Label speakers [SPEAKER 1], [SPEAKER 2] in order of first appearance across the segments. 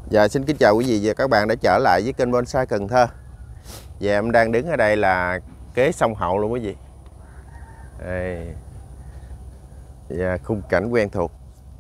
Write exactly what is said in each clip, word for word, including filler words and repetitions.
[SPEAKER 1] Dạ, xin kính chào quý vị và các bạn đã trở lại với kênh Bonsai Cần Thơ. Và em đang đứng ở đây là kế sông Hậu luôn quý vị. Đây. Và khung cảnh quen thuộc.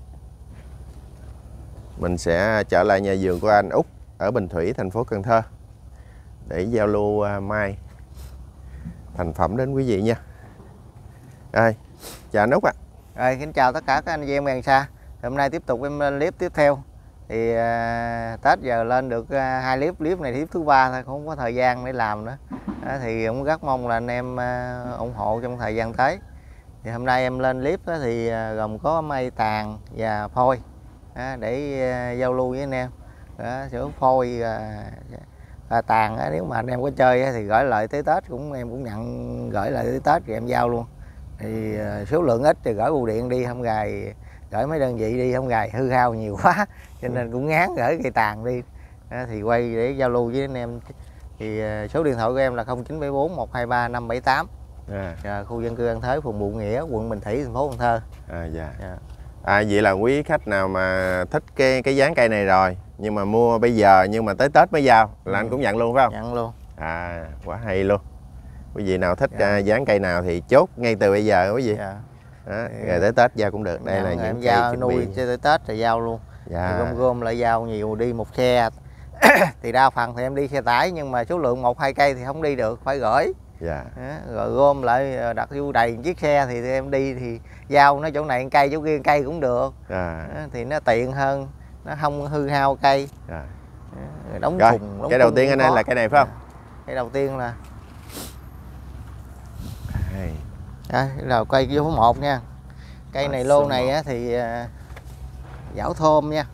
[SPEAKER 1] Mình sẽ trở lại nhà vườn của anh Út ở Bình Thủy, thành phố Cần Thơ để giao lưu mai thành phẩm đến quý vị nha. Đây, chào anh Út ạ. À.
[SPEAKER 2] Rồi, kính chào tất cả các anh chị em gần xa. Hôm nay tiếp tục em lên clip tiếp theo. Thì à, Tết giờ lên được à, hai clip, clip này clip thứ ba thôi, không có thời gian để làm nữa. À, thì cũng rất mong là anh em à, ủng hộ trong thời gian tới. Thì hôm nay em lên clip đó, thì à, gồm có mây tàn và phôi à, để à, giao lưu với anh em. Sữa phôi à, à, tàn á, nếu mà anh em có chơi á, thì gửi lại tới Tết cũng em cũng nhận gửi lại tới Tết thì em giao luôn. Thì à, số lượng ít thì gửi bưu điện đi, không gài gửi mấy đơn vị đi, không gài hư hao nhiều quá cho nên cũng ngán gửi cây tàn đi. À, thì quay để giao lưu với anh em. Thì à, số điện thoại của em là không chín bảy bốn một hai ba năm bảy tám. À. À, khu dân cư An Thới, phường Bù Nghĩa, quận Bình Thủy, thành phố Cần Thơ.
[SPEAKER 1] À, dạ. À. À, vậy là quý khách nào mà thích cái cái dáng cây này rồi nhưng mà mua bây giờ nhưng mà tới Tết mới giao là ừ. anh cũng nhận luôn phải không?
[SPEAKER 2] Nhận luôn.
[SPEAKER 1] À, quá hay luôn. Quý vị nào thích dạ. dáng cây nào thì chốt ngay từ bây giờ quý vị. Dạ. Đó, rồi tới Tết giao cũng được. Đây là những
[SPEAKER 2] giao nuôi cho tới Tết thì giao luôn. Dạ. Thì gom gom lại giao nhiều, đi một xe thì đa phần thì em đi xe tải, nhưng mà số lượng một hai cây thì không đi được, phải gửi. Dạ. Đó, rồi gom lại đặt vô đầy chiếc xe thì em đi thì giao nó chỗ này một cây, chỗ kia một cây cũng được. Dạ. Đó, thì nó tiện hơn, nó không hư hao cây. Dạ. Đó, đóng
[SPEAKER 1] rồi,
[SPEAKER 2] thùng, đóng
[SPEAKER 1] cái đầu tiên anh ơi là cái này phải không?
[SPEAKER 2] Cái đầu tiên là đây là cây số một nha. Cây à, này lô này á, thì à, dảo thơm nha.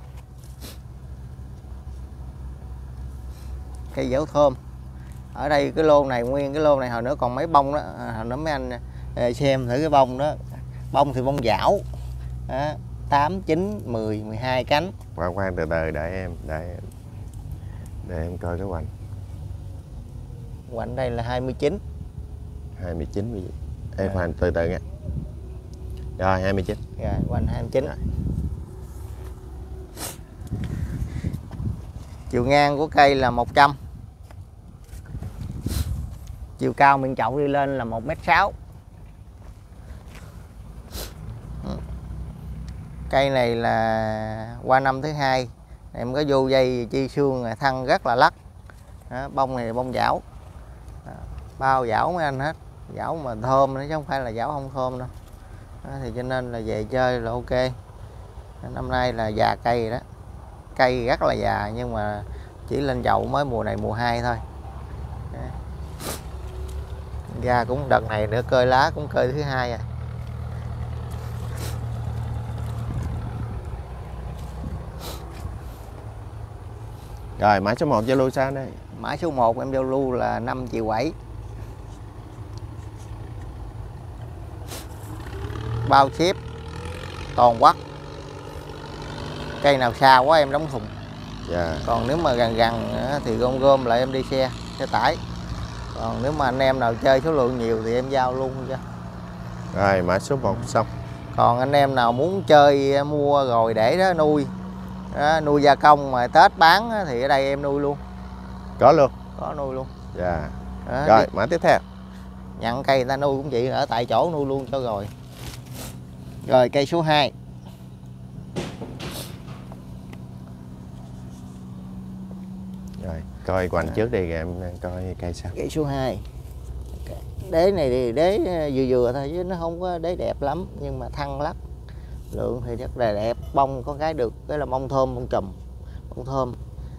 [SPEAKER 2] Cây dảo thơm. Ở đây cái lô này, nguyên cái lô này hồi nữa còn mấy bông đó, hồi nữa mấy anh à, xem thử cái bông đó. Bông thì bông dảo. Đó, tám, chín, mười, mười hai cánh.
[SPEAKER 1] Khoan khoan từ từ để em để để em coi cái hoành.
[SPEAKER 2] Hoành đây là hai mươi chín.
[SPEAKER 1] hai mươi chín quý vị. Em à. Hoành từ từ nha. Rồi hai mươi chín.
[SPEAKER 2] Rồi, hoành hai mươi chín. Rồi. Chiều ngang của cây là một trăm. Chiều cao miệng chậu đi lên là một mét sáu. Cây này là qua năm thứ hai. Em có vô dây chi xương, thân rất là lắc. Đó, bông này là bông dảo. Đó, bao dảo mấy anh hết. Dảo mà thơm chứ không phải là dảo không thơm đâu. Đó, thì cho nên là về chơi là ok. Năm nay là già cây rồi đó. Cây rất là già nhưng mà chỉ lên dậu mới mùa này mùa hai thôi. Đó. Ra cũng đợt này nữa cơi lá cũng cơi thứ hai rồi.
[SPEAKER 1] Rồi mã số một giao lưu sao đây?
[SPEAKER 2] Mã số một em giao lưu là năm triệu bảy. Bao ship toàn quốc. Cây nào xa quá em đóng thùng. Yeah. Còn nếu mà gần gần thì gom gom lại em đi xe xe tải. Còn nếu mà anh em nào chơi số lượng nhiều thì em giao luôn cho.
[SPEAKER 1] Rồi mã số một xong.
[SPEAKER 2] Còn anh em nào muốn chơi mua rồi để đó nuôi đó, nuôi gia công mà Tết bán thì ở đây em nuôi luôn.
[SPEAKER 1] Có luôn.
[SPEAKER 2] Có nuôi luôn.
[SPEAKER 1] Dạ. Yeah. Rồi mã tiếp theo.
[SPEAKER 2] Nhận cây người ta nuôi cũng vậy, ở tại chỗ nuôi luôn cho rồi. Rồi cây số hai.
[SPEAKER 1] Rồi coi quanh trước đi rồi em coi cây sao.
[SPEAKER 2] Cây số hai. Đế này thì đế vừa vừa thôi chứ nó không có đế đẹp lắm, nhưng mà thăng lắc. Lượng thì rất là đẹp, bông có cái được cái là bông thơm, bông chùm, bông thơm.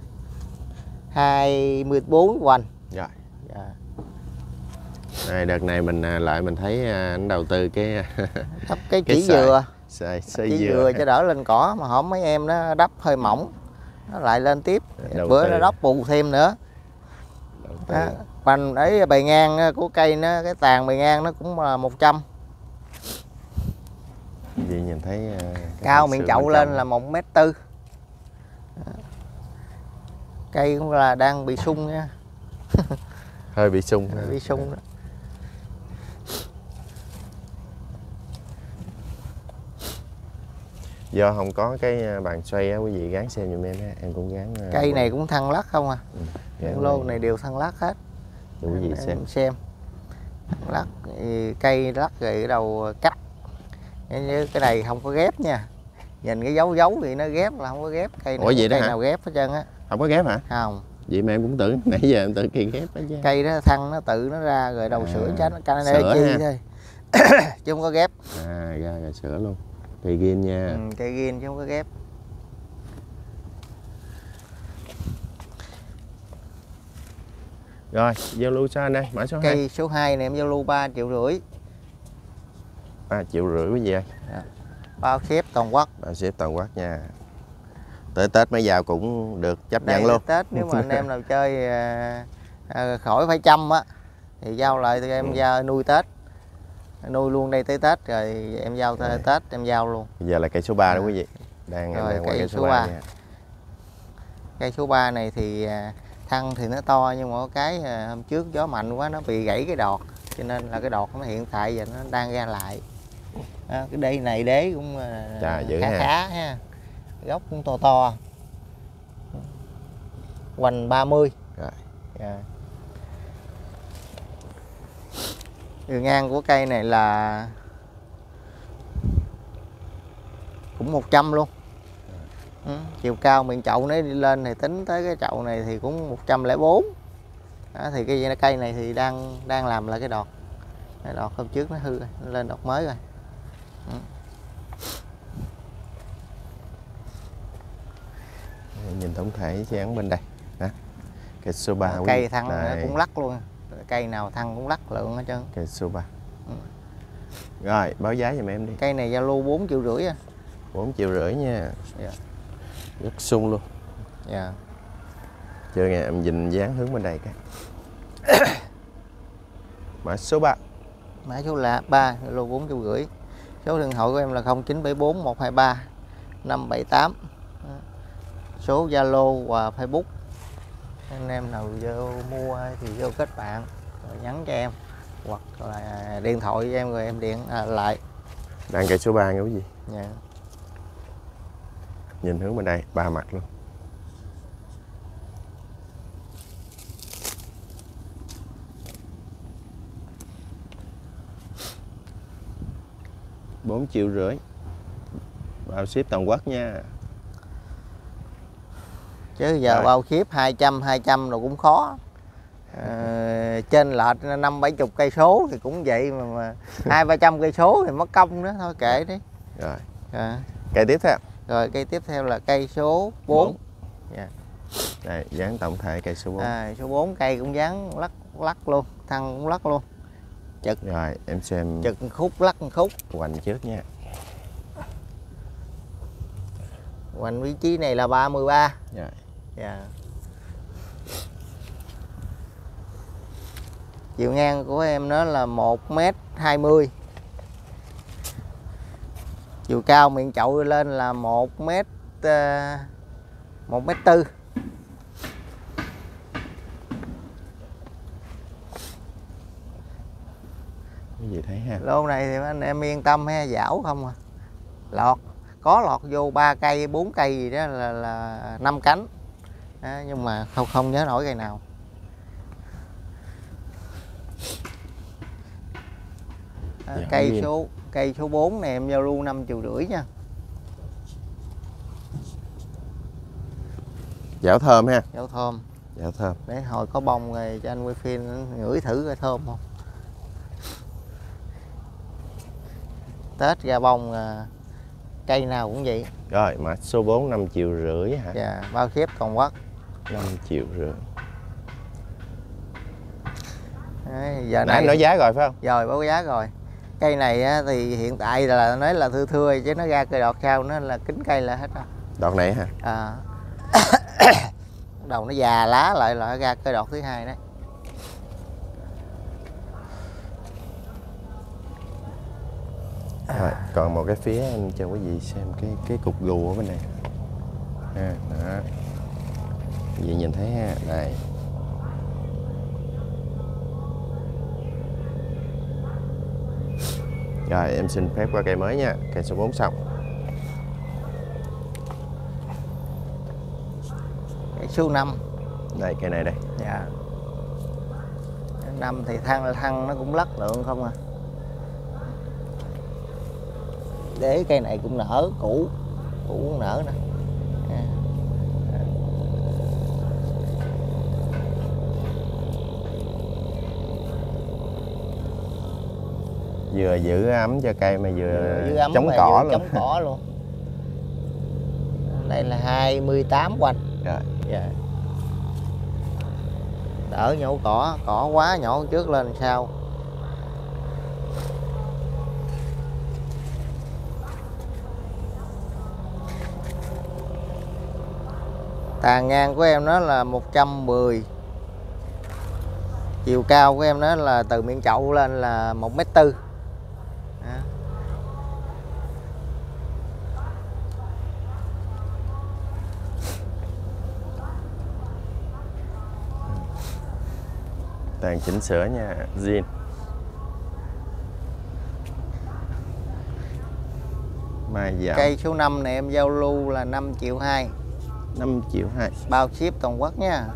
[SPEAKER 2] hai mươi bốn hoành.
[SPEAKER 1] Rồi. Dạ. Đây, đợt này mình lại mình thấy anh đầu tư cái
[SPEAKER 2] đắp cái chỉ dừa,
[SPEAKER 1] sợi,
[SPEAKER 2] sợi chỉ dừa cho đỡ lên cỏ, mà hổm mấy em nó đắp hơi mỏng nó lại lên tiếp. Đầu bữa tư. Nó đắp bù thêm nữa. Hoành ấy bề ngang của cây nó, cái tàn bề ngang nó cũng là một trăm.
[SPEAKER 1] Vì nhìn thấy
[SPEAKER 2] cao miệng chậu lên là một mét tư. Cây cũng là đang bị sung nha.
[SPEAKER 1] Hơi bị sung.
[SPEAKER 2] Bị sung đó.
[SPEAKER 1] Do không có cái bàn xoay á, quý vị gán xem giùm em ha. Em cũng gán.
[SPEAKER 2] Cây này cũng thăng lắc không à.
[SPEAKER 1] Ừ,
[SPEAKER 2] những lô này đều thăng lắc hết.
[SPEAKER 1] Để quý vị xem.
[SPEAKER 2] xem thăng lắc, cây lắc rồi ở đầu cắt. Cái này không có ghép nha, nhìn cái dấu dấu thì nó ghép là không có ghép. Cây này,
[SPEAKER 1] ủa vậy đó
[SPEAKER 2] cây
[SPEAKER 1] hả?
[SPEAKER 2] nào ghép hết trơn á.
[SPEAKER 1] Không có ghép hả?
[SPEAKER 2] Không.
[SPEAKER 1] Vậy mà em cũng tưởng nãy giờ em tưởng cây ghép đó chứ.
[SPEAKER 2] Cây đó thăng nó tự nó ra rồi đầu
[SPEAKER 1] À,
[SPEAKER 2] sữa tránh cái này
[SPEAKER 1] sữa
[SPEAKER 2] chi
[SPEAKER 1] ha.
[SPEAKER 2] thôi. Chứ không có ghép.
[SPEAKER 1] À, ra rồi sữa luôn. Cây ghiên nha.
[SPEAKER 2] Ừ, cây ghiên chứ không có ghép.
[SPEAKER 1] Rồi, giao lưu sao anh đây? Mã số
[SPEAKER 2] Cây
[SPEAKER 1] hai.
[SPEAKER 2] số hai này em giao lưu ba triệu rưỡi.
[SPEAKER 1] ba triệu rưỡi quý vị ơi.
[SPEAKER 2] Bao ship toàn quốc.
[SPEAKER 1] Bao ship toàn quốc nha. Tới Tết mới vào cũng được chấp
[SPEAKER 2] Đây
[SPEAKER 1] nhận luôn.
[SPEAKER 2] Tết nếu mà anh em nào chơi à, à, khỏi phải chăm á thì giao lại thì em giao nuôi Tết, nuôi luôn đây tới Tết rồi em giao tới Tết em giao luôn.
[SPEAKER 1] Bây giờ là cây số ba
[SPEAKER 2] à.
[SPEAKER 1] đó quý vị. Đang
[SPEAKER 2] Rồi,
[SPEAKER 1] đang qua
[SPEAKER 2] cây
[SPEAKER 1] cây số
[SPEAKER 2] số
[SPEAKER 1] ba
[SPEAKER 2] ba.
[SPEAKER 1] nha.
[SPEAKER 2] Cây số ba này thì à, thân thì nó to nhưng mà có cái à, hôm trước gió mạnh quá nó bị gãy cái đọt, cho nên là cái đọt nó hiện tại giờ nó đang ra lại. À, cái đây này đế cũng à,
[SPEAKER 1] Chà, dữ
[SPEAKER 2] khá
[SPEAKER 1] ha.
[SPEAKER 2] khá ha, gốc cũng to to, hoành ba mươi.
[SPEAKER 1] Rồi.
[SPEAKER 2] Yeah. Đường ngang của cây này là cũng một trăm luôn. Ừ. Chiều cao miệng chậu nếu đi lên thì tính tới cái chậu này thì cũng một trăm lẻ bốn. Đó, thì cái cây này thì đang đang làm lại cái đọt. Cái đọt hôm trước nó hư rồi, nó lên đọt mới rồi. Ừ.
[SPEAKER 1] Nhìn tổng thể dáng bên đây. Đó. Cây số ba.
[SPEAKER 2] Cây thăng nó cũng lắc luôn. Cây nào thăng cũng lắc lượng hết trơn.
[SPEAKER 1] Cây số ba.
[SPEAKER 2] Ừ.
[SPEAKER 1] Rồi, báo giá giùm em đi.
[SPEAKER 2] Cây này giao lưu bốn triệu rưỡi à.
[SPEAKER 1] bốn triệu rưỡi nha.
[SPEAKER 2] Yeah.
[SPEAKER 1] Rất sung luôn.
[SPEAKER 2] Yeah.
[SPEAKER 1] Chưa nghe em nhìn dáng hướng bên đây cái. Mã số ba.
[SPEAKER 2] Mã số là ba, lô bốn triệu rưỡi. Số điện thoại của em là không chín bảy bốn một hai ba năm bảy tám. Số Zalo và Facebook. Anh em nào vô mua thì vô kết bạn rồi nhắn cho em, hoặc là điện thoại với em rồi em điện à, lại.
[SPEAKER 1] Đang cây số ba nghe quý vị.
[SPEAKER 2] Yeah.
[SPEAKER 1] Nhìn hướng bên đây, ba mặt luôn. bốn triệu rưỡi. Bao ship toàn quốc nha.
[SPEAKER 2] Chứ giờ
[SPEAKER 1] Rồi.
[SPEAKER 2] bao ship hai trăm hai trăm rồi cũng khó. Ờ, trên lệch năm bảy chục cây số thì cũng vậy mà, mà hai ba trăm cây số thì mất công nữa, thôi kệ đi.
[SPEAKER 1] Rồi.
[SPEAKER 2] À.
[SPEAKER 1] Cây tiếp theo.
[SPEAKER 2] Rồi cây tiếp theo là cây số bốn. Yeah.
[SPEAKER 1] Đây, dáng tổng thể cây số bốn.
[SPEAKER 2] À, số bốn cây cũng dáng lắc lắc luôn, thân cũng lắc luôn. Chực.
[SPEAKER 1] Rồi, em xem
[SPEAKER 2] Chực khúc lắc khúc.
[SPEAKER 1] hoành trước nha.
[SPEAKER 2] Hoành vị trí này là ba mươi ba.
[SPEAKER 1] Rồi.
[SPEAKER 2] Yeah. Chiều ngang của em nó là một mét hai mươi. Chiều cao miệng chậu lên là một mét một mét tư.
[SPEAKER 1] Cái gì thấy ha.
[SPEAKER 2] Lô này thì anh em yên tâm ha, dảo không à. Lọt có lọt vô ba cây bốn cây gì đó là là năm cánh. Đó, nhưng mà không không nhớ nổi cây nào. À,
[SPEAKER 1] Dạ,
[SPEAKER 2] cây số cây số bốn này em giao lưu năm triệu rưỡi nha.
[SPEAKER 1] Dảo thơm ha.
[SPEAKER 2] Dảo thơm.
[SPEAKER 1] Dảo thơm.
[SPEAKER 2] Để hồi có bông rồi cho anh quay phim ngửi thử coi thơm không. Tết ra bông à, cây nào cũng vậy.
[SPEAKER 1] Rồi, mã số bốn năm triệu rưỡi hả?
[SPEAKER 2] Dạ, bao ship toàn quốc.
[SPEAKER 1] năm triệu rưỡi.
[SPEAKER 2] Đấy, giờ
[SPEAKER 1] Nãy
[SPEAKER 2] này
[SPEAKER 1] anh nói giá rồi phải không?
[SPEAKER 2] rồi báo giá rồi. Cây này á, thì hiện tại là nói là thưa thưa chứ nó ra cây đọt sau nó là kính cây là hết rồi.
[SPEAKER 1] Đọt này hả?
[SPEAKER 2] À. Đầu nó già lá lại là ra cây đọt thứ hai đấy.
[SPEAKER 1] Rồi, còn một cái phía anh cho quý vị xem cái cái cục gù ở bên này. À, đó. Quý vị nhìn thấy ha, đây. Rồi, em xin phép qua cây mới nha, cây số bốn xong.
[SPEAKER 2] Cây số năm.
[SPEAKER 1] Đây cây này đây.
[SPEAKER 2] Dạ. Năm thì thăng thăng nó cũng lắc lượng không à. Để cây này cũng nở, cũ cũ cũng nở nè.
[SPEAKER 1] Vừa giữ ấm cho cây mà vừa,
[SPEAKER 2] vừa ấm
[SPEAKER 1] chống
[SPEAKER 2] mà
[SPEAKER 1] cỏ
[SPEAKER 2] vừa
[SPEAKER 1] luôn.
[SPEAKER 2] Chống cỏ luôn. Đây là hai mươi tám quanh.
[SPEAKER 1] Rồi.
[SPEAKER 2] Dạ. Đỡ nhổ cỏ, cỏ quá nhổ trước lên sau. Tàn ngang của em nó là một trăm mười. Chiều cao của em nó là từ miệng chậu lên là một mét tư.
[SPEAKER 1] Tàn chỉnh sửa nha, zin. Mai giảm.
[SPEAKER 2] Cây số năm này em giao lưu là năm triệu hai.
[SPEAKER 1] năm triệu hai.
[SPEAKER 2] Bao ship toàn quốc nha.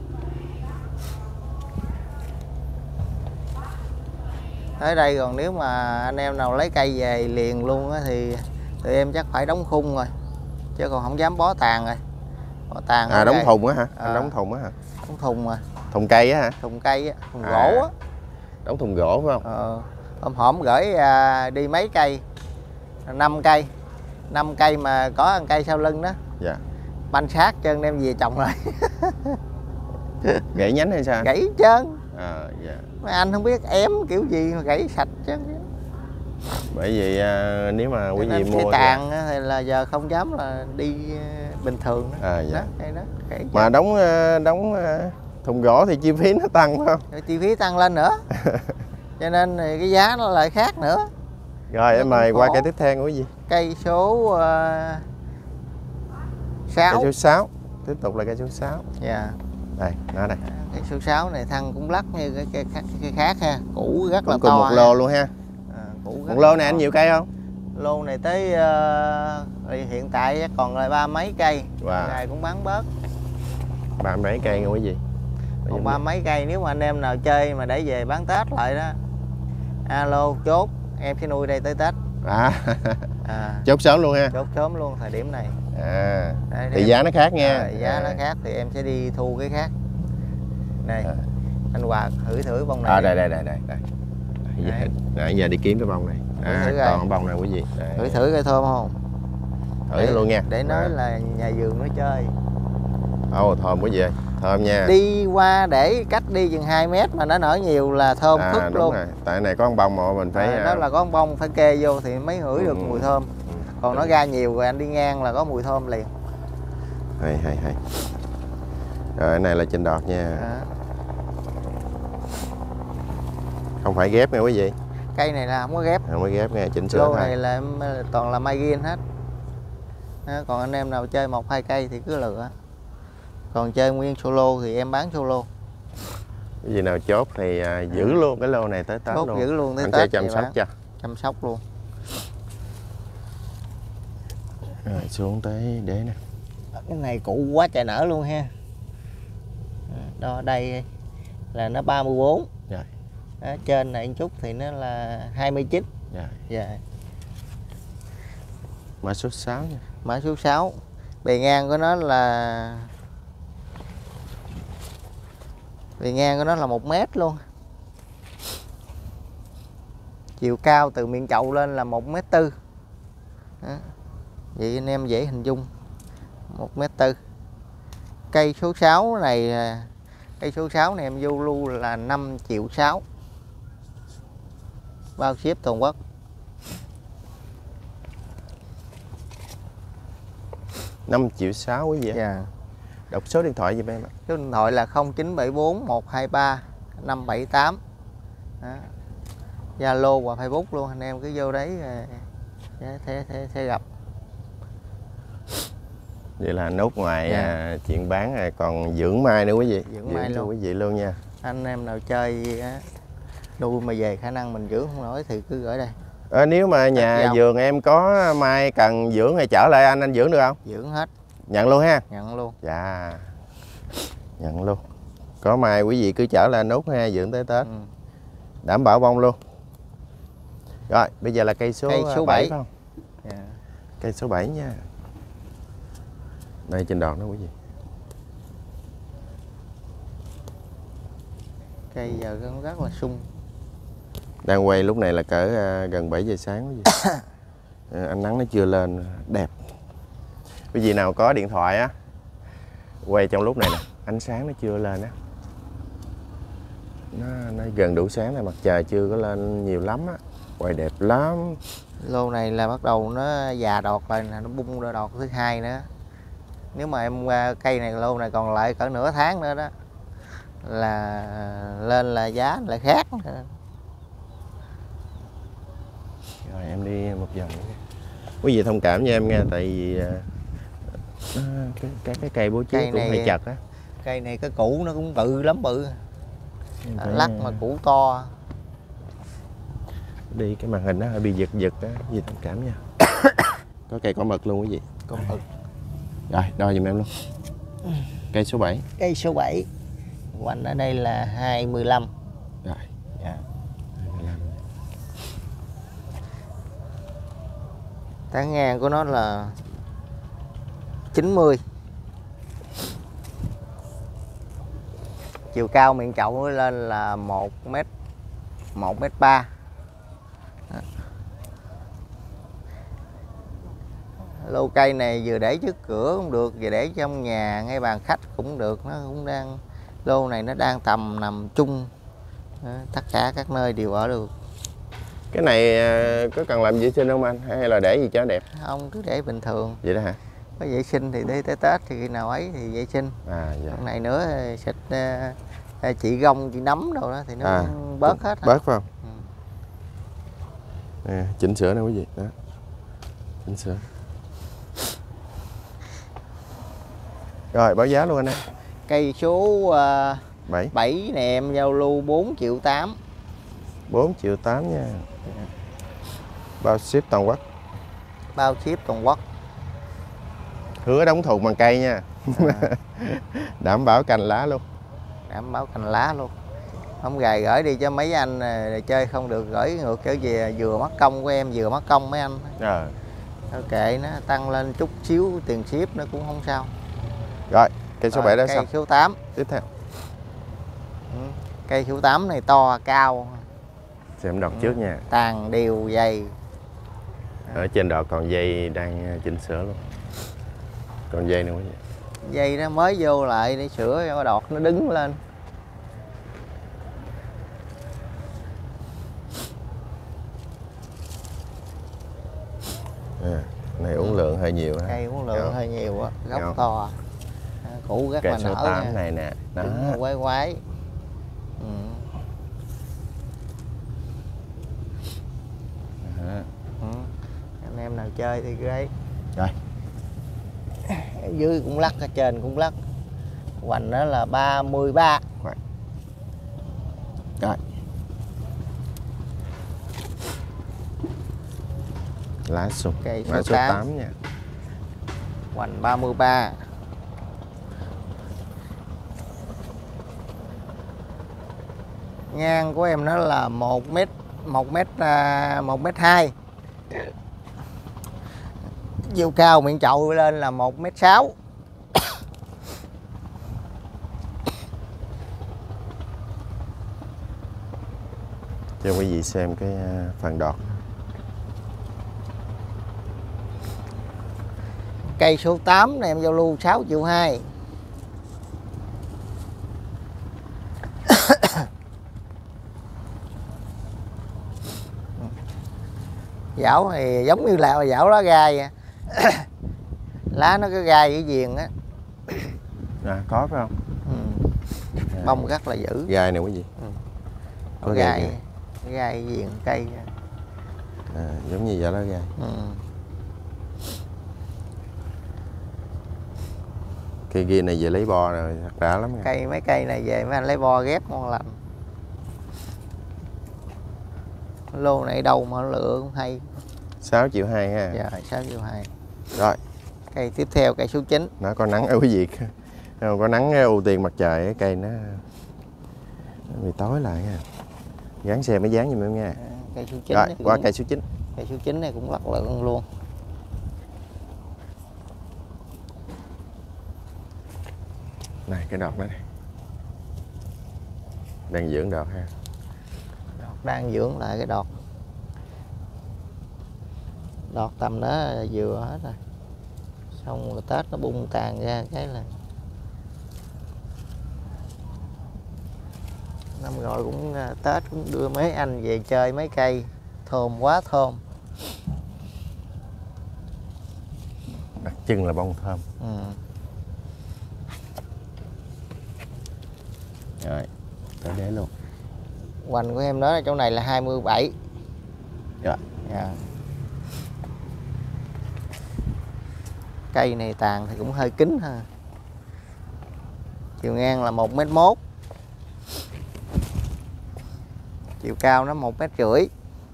[SPEAKER 2] Tới đây còn nếu mà anh em nào lấy cây về liền luôn á thì tụi em chắc phải đóng khung rồi. Chứ còn không dám bó tàn rồi. Bó tàn.
[SPEAKER 1] À, đóng
[SPEAKER 2] cây.
[SPEAKER 1] thùng á hả?
[SPEAKER 2] À,
[SPEAKER 1] Anh đóng thùng á hả?
[SPEAKER 2] Đóng thùng rồi.
[SPEAKER 1] Thùng cây á hả?
[SPEAKER 2] Thùng cây á, thùng
[SPEAKER 1] À,
[SPEAKER 2] gỗ á.
[SPEAKER 1] Đóng thùng gỗ phải không?
[SPEAKER 2] Ờ, hôm hổm gửi à, đi mấy cây, năm cây, năm cây mà có ăn cây sau lưng đó.
[SPEAKER 1] Dạ.
[SPEAKER 2] Banh sát chân đem về trồng rồi.
[SPEAKER 1] Gãy nhánh hay sao?
[SPEAKER 2] Gãy chân.
[SPEAKER 1] À, dạ.
[SPEAKER 2] Mấy anh không biết ém kiểu gì mà gãy sạch chứ.
[SPEAKER 1] Bởi vì à, nếu mà quý vị mua
[SPEAKER 2] cây tàn thì... thì là giờ không dám là đi bình thường đó.
[SPEAKER 1] À, dạ.
[SPEAKER 2] Đó, đây đó, gãy
[SPEAKER 1] mà
[SPEAKER 2] chân.
[SPEAKER 1] đóng đóng thùng gỗ thì chi phí nó tăng phải không?
[SPEAKER 2] Rồi chi phí tăng lên nữa. Cho nên thì cái giá nó lại khác nữa.
[SPEAKER 1] Rồi
[SPEAKER 2] nó
[SPEAKER 1] em mời qua
[SPEAKER 2] khổ.
[SPEAKER 1] cây tiếp theo của quý vị.
[SPEAKER 2] Cây số uh, sáu.
[SPEAKER 1] Cây số sáu. Tiếp tục là cây số sáu.
[SPEAKER 2] Dạ.
[SPEAKER 1] Đây, nó đây.
[SPEAKER 2] Cây số sáu này thăng cũng lắc như cái cây khác, cái khác ha, củ rất
[SPEAKER 1] cũng
[SPEAKER 2] là
[SPEAKER 1] cùng
[SPEAKER 2] to.
[SPEAKER 1] một lô luôn ha.
[SPEAKER 2] À, củ
[SPEAKER 1] một lô này anh nhiều cây không?
[SPEAKER 2] Lô này tới uh, hiện tại còn lại ba mấy cây.
[SPEAKER 1] Wow.
[SPEAKER 2] Này cũng bán bớt.
[SPEAKER 1] Ba mấy cây nha quý vị.
[SPEAKER 2] Còn ba mấy cây nếu mà anh em nào chơi mà để về bán Tết lại đó. Alo chốt, em sẽ nuôi đây tới Tết.
[SPEAKER 1] À.
[SPEAKER 2] À,
[SPEAKER 1] Chốt sớm luôn ha.
[SPEAKER 2] chốt sớm luôn thời điểm này.
[SPEAKER 1] À.
[SPEAKER 2] Đây,
[SPEAKER 1] thì
[SPEAKER 2] em...
[SPEAKER 1] giá nó khác nha.
[SPEAKER 2] À, giá
[SPEAKER 1] à.
[SPEAKER 2] nó khác thì em sẽ đi thu cái khác. Này.
[SPEAKER 1] À.
[SPEAKER 2] Anh Hòa thử thử bông này.
[SPEAKER 1] À, đây đây đây đây đây. Nãy giờ, giờ đi kiếm cái bông này. À, còn cái bông này quý vị. Đây.
[SPEAKER 2] Thử thử cây thơm không?
[SPEAKER 1] Thử để, luôn nha.
[SPEAKER 2] Để nói à. là nhà vườn nó chơi.
[SPEAKER 1] Ồ, thơm quý vị ơi. Thơm nha.
[SPEAKER 2] Đi qua để cách đi chừng hai mét mà nó nở nhiều là thơm
[SPEAKER 1] à,
[SPEAKER 2] phức
[SPEAKER 1] đúng
[SPEAKER 2] luôn.
[SPEAKER 1] Rồi. Tại này có con bông mà mình phải.
[SPEAKER 2] À, đó là có con bông phải kê vô thì mới ngửi được ừ. mùi thơm. Còn nó ra nhiều rồi anh đi ngang là có mùi thơm liền.
[SPEAKER 1] Hay hay hay. Rồi cái này là trên đọt nha. À. Không phải ghép nha quý vị.
[SPEAKER 2] Cây này là không có ghép.
[SPEAKER 1] Không có ghép nha, chỉnh sửa
[SPEAKER 2] lô
[SPEAKER 1] thôi.
[SPEAKER 2] này là em toàn là mai ghiên hết. À, còn anh em nào chơi một hai cây thì cứ lựa. Còn chơi nguyên solo thì em bán solo.
[SPEAKER 1] Cái gì nào chốt thì à, giữ luôn cái lô này tới Tết
[SPEAKER 2] chốt
[SPEAKER 1] luôn.
[SPEAKER 2] Giữ luôn tới
[SPEAKER 1] anh
[SPEAKER 2] Tết.
[SPEAKER 1] sẽ chăm sóc cho.
[SPEAKER 2] Chăm sóc luôn.
[SPEAKER 1] Rồi xuống tới đế nè.
[SPEAKER 2] Cái này cũ quá trời nở luôn ha. Đó đây là nó ba mươi bốn.
[SPEAKER 1] Rồi.
[SPEAKER 2] Đó, trên này một chút thì nó là hai mươi chín.
[SPEAKER 1] Rồi.
[SPEAKER 2] Dạ.
[SPEAKER 1] Mã số sáu nha.
[SPEAKER 2] Mã số sáu. Bề ngang của nó là Bề ngang của nó là một mét luôn. Chiều cao từ miệng chậu lên là một mét tư. Vậy anh em dễ hình dung. một mét tư. Cây số sáu này Cây số sáu này em vô lưu là năm triệu sáu. Bao ship toàn quốc.
[SPEAKER 1] năm triệu sáu quý vị.
[SPEAKER 2] Dạ.
[SPEAKER 1] Đọc số điện thoại giùm em ạ.
[SPEAKER 2] Số điện thoại là không chín bảy bốn một hai ba năm bảy tám. Zalo và Facebook luôn, anh em cứ vô đấy sẽ, sẽ, sẽ, sẽ gặp.
[SPEAKER 1] Vậy là nốt ngoài
[SPEAKER 2] dạ.
[SPEAKER 1] à, chuyện bán à, còn dưỡng mai nữa quý vị.
[SPEAKER 2] Dưỡng mai luôn
[SPEAKER 1] quý vị luôn nha.
[SPEAKER 2] Anh em nào chơi á, nuôi mà về khả năng mình dưỡng không nổi thì cứ gửi đây.
[SPEAKER 1] À, nếu mà nhà vườn em có mai cần dưỡng thì trở lại anh anh dưỡng được không?
[SPEAKER 2] Dưỡng hết.
[SPEAKER 1] Nhận luôn ha.
[SPEAKER 2] Nhận luôn.
[SPEAKER 1] Dạ. Nhận luôn. Có mai quý vị cứ chở lên Út ha, dưỡng tới Tết.
[SPEAKER 2] Ừ.
[SPEAKER 1] Đảm bảo bông luôn. Rồi, bây giờ là cây số,
[SPEAKER 2] Cây số
[SPEAKER 1] bảy
[SPEAKER 2] bảy.
[SPEAKER 1] phải không?
[SPEAKER 2] Dạ.
[SPEAKER 1] Cây số bảy nha. Đây trên đòn đó quý vị.
[SPEAKER 2] Cây giờ cũng rất là sung.
[SPEAKER 1] Đang quay lúc này là cỡ uh, gần bảy giờ sáng quý vị. uh, Ánh nắng nó chưa lên đẹp. Quý vị nào có điện thoại á, quay trong lúc này nè, ánh sáng nó chưa lên á. Nó, nó gần đủ sáng này, mặt trời chưa có lên nhiều lắm á. Quay đẹp lắm.
[SPEAKER 2] Lô này là bắt đầu nó già đọt rồi nè, nó bung ra đọt thứ hai nữa. Nếu mà em cây này lô này còn lại cỡ nửa tháng nữa đó là lên là giá lại khác nữa.
[SPEAKER 1] Rồi em đi một vòng nữa. Quý vị thông cảm cho em nha, tại vì uh, cái, cái cái cây bố trí
[SPEAKER 2] Cây
[SPEAKER 1] cũng
[SPEAKER 2] này-
[SPEAKER 1] hơi chật á.
[SPEAKER 2] Cây này cái củ nó cũng bự lắm, bự
[SPEAKER 1] Phải
[SPEAKER 2] lắc mà củ to.
[SPEAKER 1] đi cái màn hình nó hơi bị giật giật á, quý vị thông cảm nha. Có cây cỏ mật luôn quý vị.
[SPEAKER 2] Còn ừ.
[SPEAKER 1] Rồi đo giùm em luôn. Cây số bảy.
[SPEAKER 2] Cây số bảy hoành ở đây là hai mươi lăm.
[SPEAKER 1] Rồi.
[SPEAKER 2] Dạ.
[SPEAKER 1] hai mươi lăm.
[SPEAKER 2] Tán ngang của nó là chín mươi. Chiều cao miệng chậu lên là một mét, một mét ba. Lô cây này vừa để trước cửa cũng được, vừa để trong nhà ngay bàn khách cũng được. Nó cũng đang, lô này nó đang tầm nằm chung, tất cả các nơi đều ở được.
[SPEAKER 1] Cái này uh, có cần làm vệ sinh không anh, hay là để gì cho đẹp?
[SPEAKER 2] Không, cứ để bình thường.
[SPEAKER 1] Vậy đó hả?
[SPEAKER 2] Có vệ sinh thì để tới Tết thì khi nào ấy thì vệ sinh.
[SPEAKER 1] À dạ.
[SPEAKER 2] Còn này nữa xịt uh, chỉ gông chỉ nấm đâu đó thì nó
[SPEAKER 1] À,
[SPEAKER 2] bớt hết.
[SPEAKER 1] Bớt phải không?
[SPEAKER 2] Ừ.
[SPEAKER 1] Nè, chỉnh sửa nè quý vị. Đó. Chỉnh sửa. Rồi báo giá luôn anh em.
[SPEAKER 2] Cây số uh,
[SPEAKER 1] bảy.
[SPEAKER 2] bảy này em giao lưu bốn triệu tám.
[SPEAKER 1] bốn triệu tám nha. Bao ship toàn quốc.
[SPEAKER 2] Bao ship toàn quốc.
[SPEAKER 1] Hứa đóng thùng bằng cây nha.
[SPEAKER 2] À.
[SPEAKER 1] Đảm bảo cành lá luôn.
[SPEAKER 2] Đảm bảo cành lá luôn. Không gài gửi đi cho mấy anh chơi không được, gửi ngược trở về vừa mất công của em vừa mất công mấy anh.
[SPEAKER 1] Rồi.
[SPEAKER 2] Ok, nó tăng lên chút xíu tiền ship nó cũng không sao.
[SPEAKER 1] Rồi, cây số
[SPEAKER 2] Rồi,
[SPEAKER 1] bảy đã
[SPEAKER 2] cây
[SPEAKER 1] xong.
[SPEAKER 2] số tám.
[SPEAKER 1] Tiếp theo.
[SPEAKER 2] Ừ. Cây số tám này to cao.
[SPEAKER 1] Xem đọt
[SPEAKER 2] Ừ.
[SPEAKER 1] trước nha.
[SPEAKER 2] Tàn đều dày.
[SPEAKER 1] Ở trên đọt còn dây đang chỉnh sửa luôn. Còn dây nữa quý vị.
[SPEAKER 2] Dây nó mới vô lại để sửa cho đọt nó đứng lên.
[SPEAKER 1] À, này uống lượng hơi nhiều ha.
[SPEAKER 2] Cây uống lượng
[SPEAKER 1] Rồi.
[SPEAKER 2] hơi nhiều á, gốc
[SPEAKER 1] Rồi.
[SPEAKER 2] to. À, củ rất
[SPEAKER 1] Cây
[SPEAKER 2] là
[SPEAKER 1] số
[SPEAKER 2] nở
[SPEAKER 1] tám
[SPEAKER 2] nha.
[SPEAKER 1] này nè. Đó.
[SPEAKER 2] Đứng quái quái. Ừ.
[SPEAKER 1] Đó.
[SPEAKER 2] Ừ. Anh em nào chơi thì cứ ấy.
[SPEAKER 1] Rồi.
[SPEAKER 2] Ở dưới cũng lắc, ở trên cũng lắc. Hoành đó là ba mươi ba.
[SPEAKER 1] Rồi. Lá sụp.
[SPEAKER 2] Cây số
[SPEAKER 1] Lá số
[SPEAKER 2] tám.
[SPEAKER 1] tám nha.
[SPEAKER 2] Hoành ba mươi ba. Ngang của em nó là một mét, một mét, một mét hai. Chiều cao miệng chậu lên là một mét sáu.
[SPEAKER 1] Cho quý vị xem cái phần đọt.
[SPEAKER 2] Cây số tám này em giao lưu sáu triệu hai. Dảo thì giống như là dảo lá gai. Lá nó có gai ở viền á.
[SPEAKER 1] À, có phải không?
[SPEAKER 2] Ừ.
[SPEAKER 1] À,
[SPEAKER 2] Bông rất là dữ.
[SPEAKER 1] gai này quý vị.
[SPEAKER 2] Ừ.
[SPEAKER 1] Có
[SPEAKER 2] gai,
[SPEAKER 1] gai
[SPEAKER 2] gai viền cây.
[SPEAKER 1] À, giống như vậy lá gai.
[SPEAKER 2] Ừ.
[SPEAKER 1] Cây kia này về lấy bo rồi, thật đã lắm nha.
[SPEAKER 2] Cây mấy cây này về mấy anh lấy bo ghép ngon lành. Lô này đâu mà lựa cũng hay.
[SPEAKER 1] sáu triệu hai ha.
[SPEAKER 2] Dạ sáu triệu hai.
[SPEAKER 1] Rồi,
[SPEAKER 2] Cây tiếp theo cây số chín.
[SPEAKER 1] nó có nắng ở quý vị. Không có nắng ưu tiên mặt trời, cái cây nó nó bị tối lại ha. Gắn xe mới dán giùm em nha.
[SPEAKER 2] Cây số chín
[SPEAKER 1] Rồi,
[SPEAKER 2] này
[SPEAKER 1] qua
[SPEAKER 2] cũng,
[SPEAKER 1] cây số chín.
[SPEAKER 2] cây số chín này cũng lật lợn luôn.
[SPEAKER 1] Này cái đọt đó này. Đang dưỡng đọt ha.
[SPEAKER 2] Đọt đang dưỡng lại cái đọt. Đọt tầm đó vừa hết rồi. Xong rồi Tết nó bung tàn ra cái là năm rồi cũng Tết cũng đưa mấy anh về chơi mấy cây thơm, quá thơm.
[SPEAKER 1] Đặc trưng là bông thơm.
[SPEAKER 2] Ừ.
[SPEAKER 1] Rồi, tới đế luôn.
[SPEAKER 2] Hoành của em đó chỗ này là hai mươi bảy.
[SPEAKER 1] Rồi.
[SPEAKER 2] Dạ. Cây này tàn thì cũng hơi kín ha. Chiều ngang là một mét mốt. Chiều cao nó một mét rưỡi.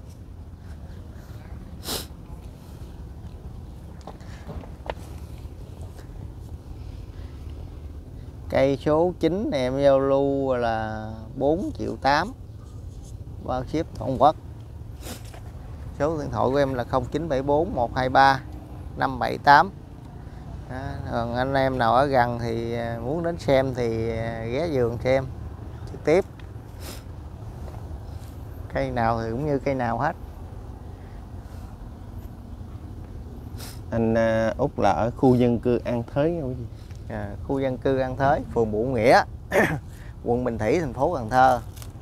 [SPEAKER 2] Cây số chín này em giao lưu là bốn triệu tám, bao ship toàn quốc. Số điện thoại của em là không chín bảy bốn một hai ba năm bảy tám. Đó, còn anh em nào ở gần thì muốn đến xem thì ghé vườn xem trực tiếp. Cây nào thì cũng như cây nào hết.
[SPEAKER 1] Anh uh, Út là ở khu dân cư An Thới không gì?
[SPEAKER 2] À, khu dân cư An Thới, phường Bửu Nghĩa, quận Bình Thủy, thành phố Cần Thơ.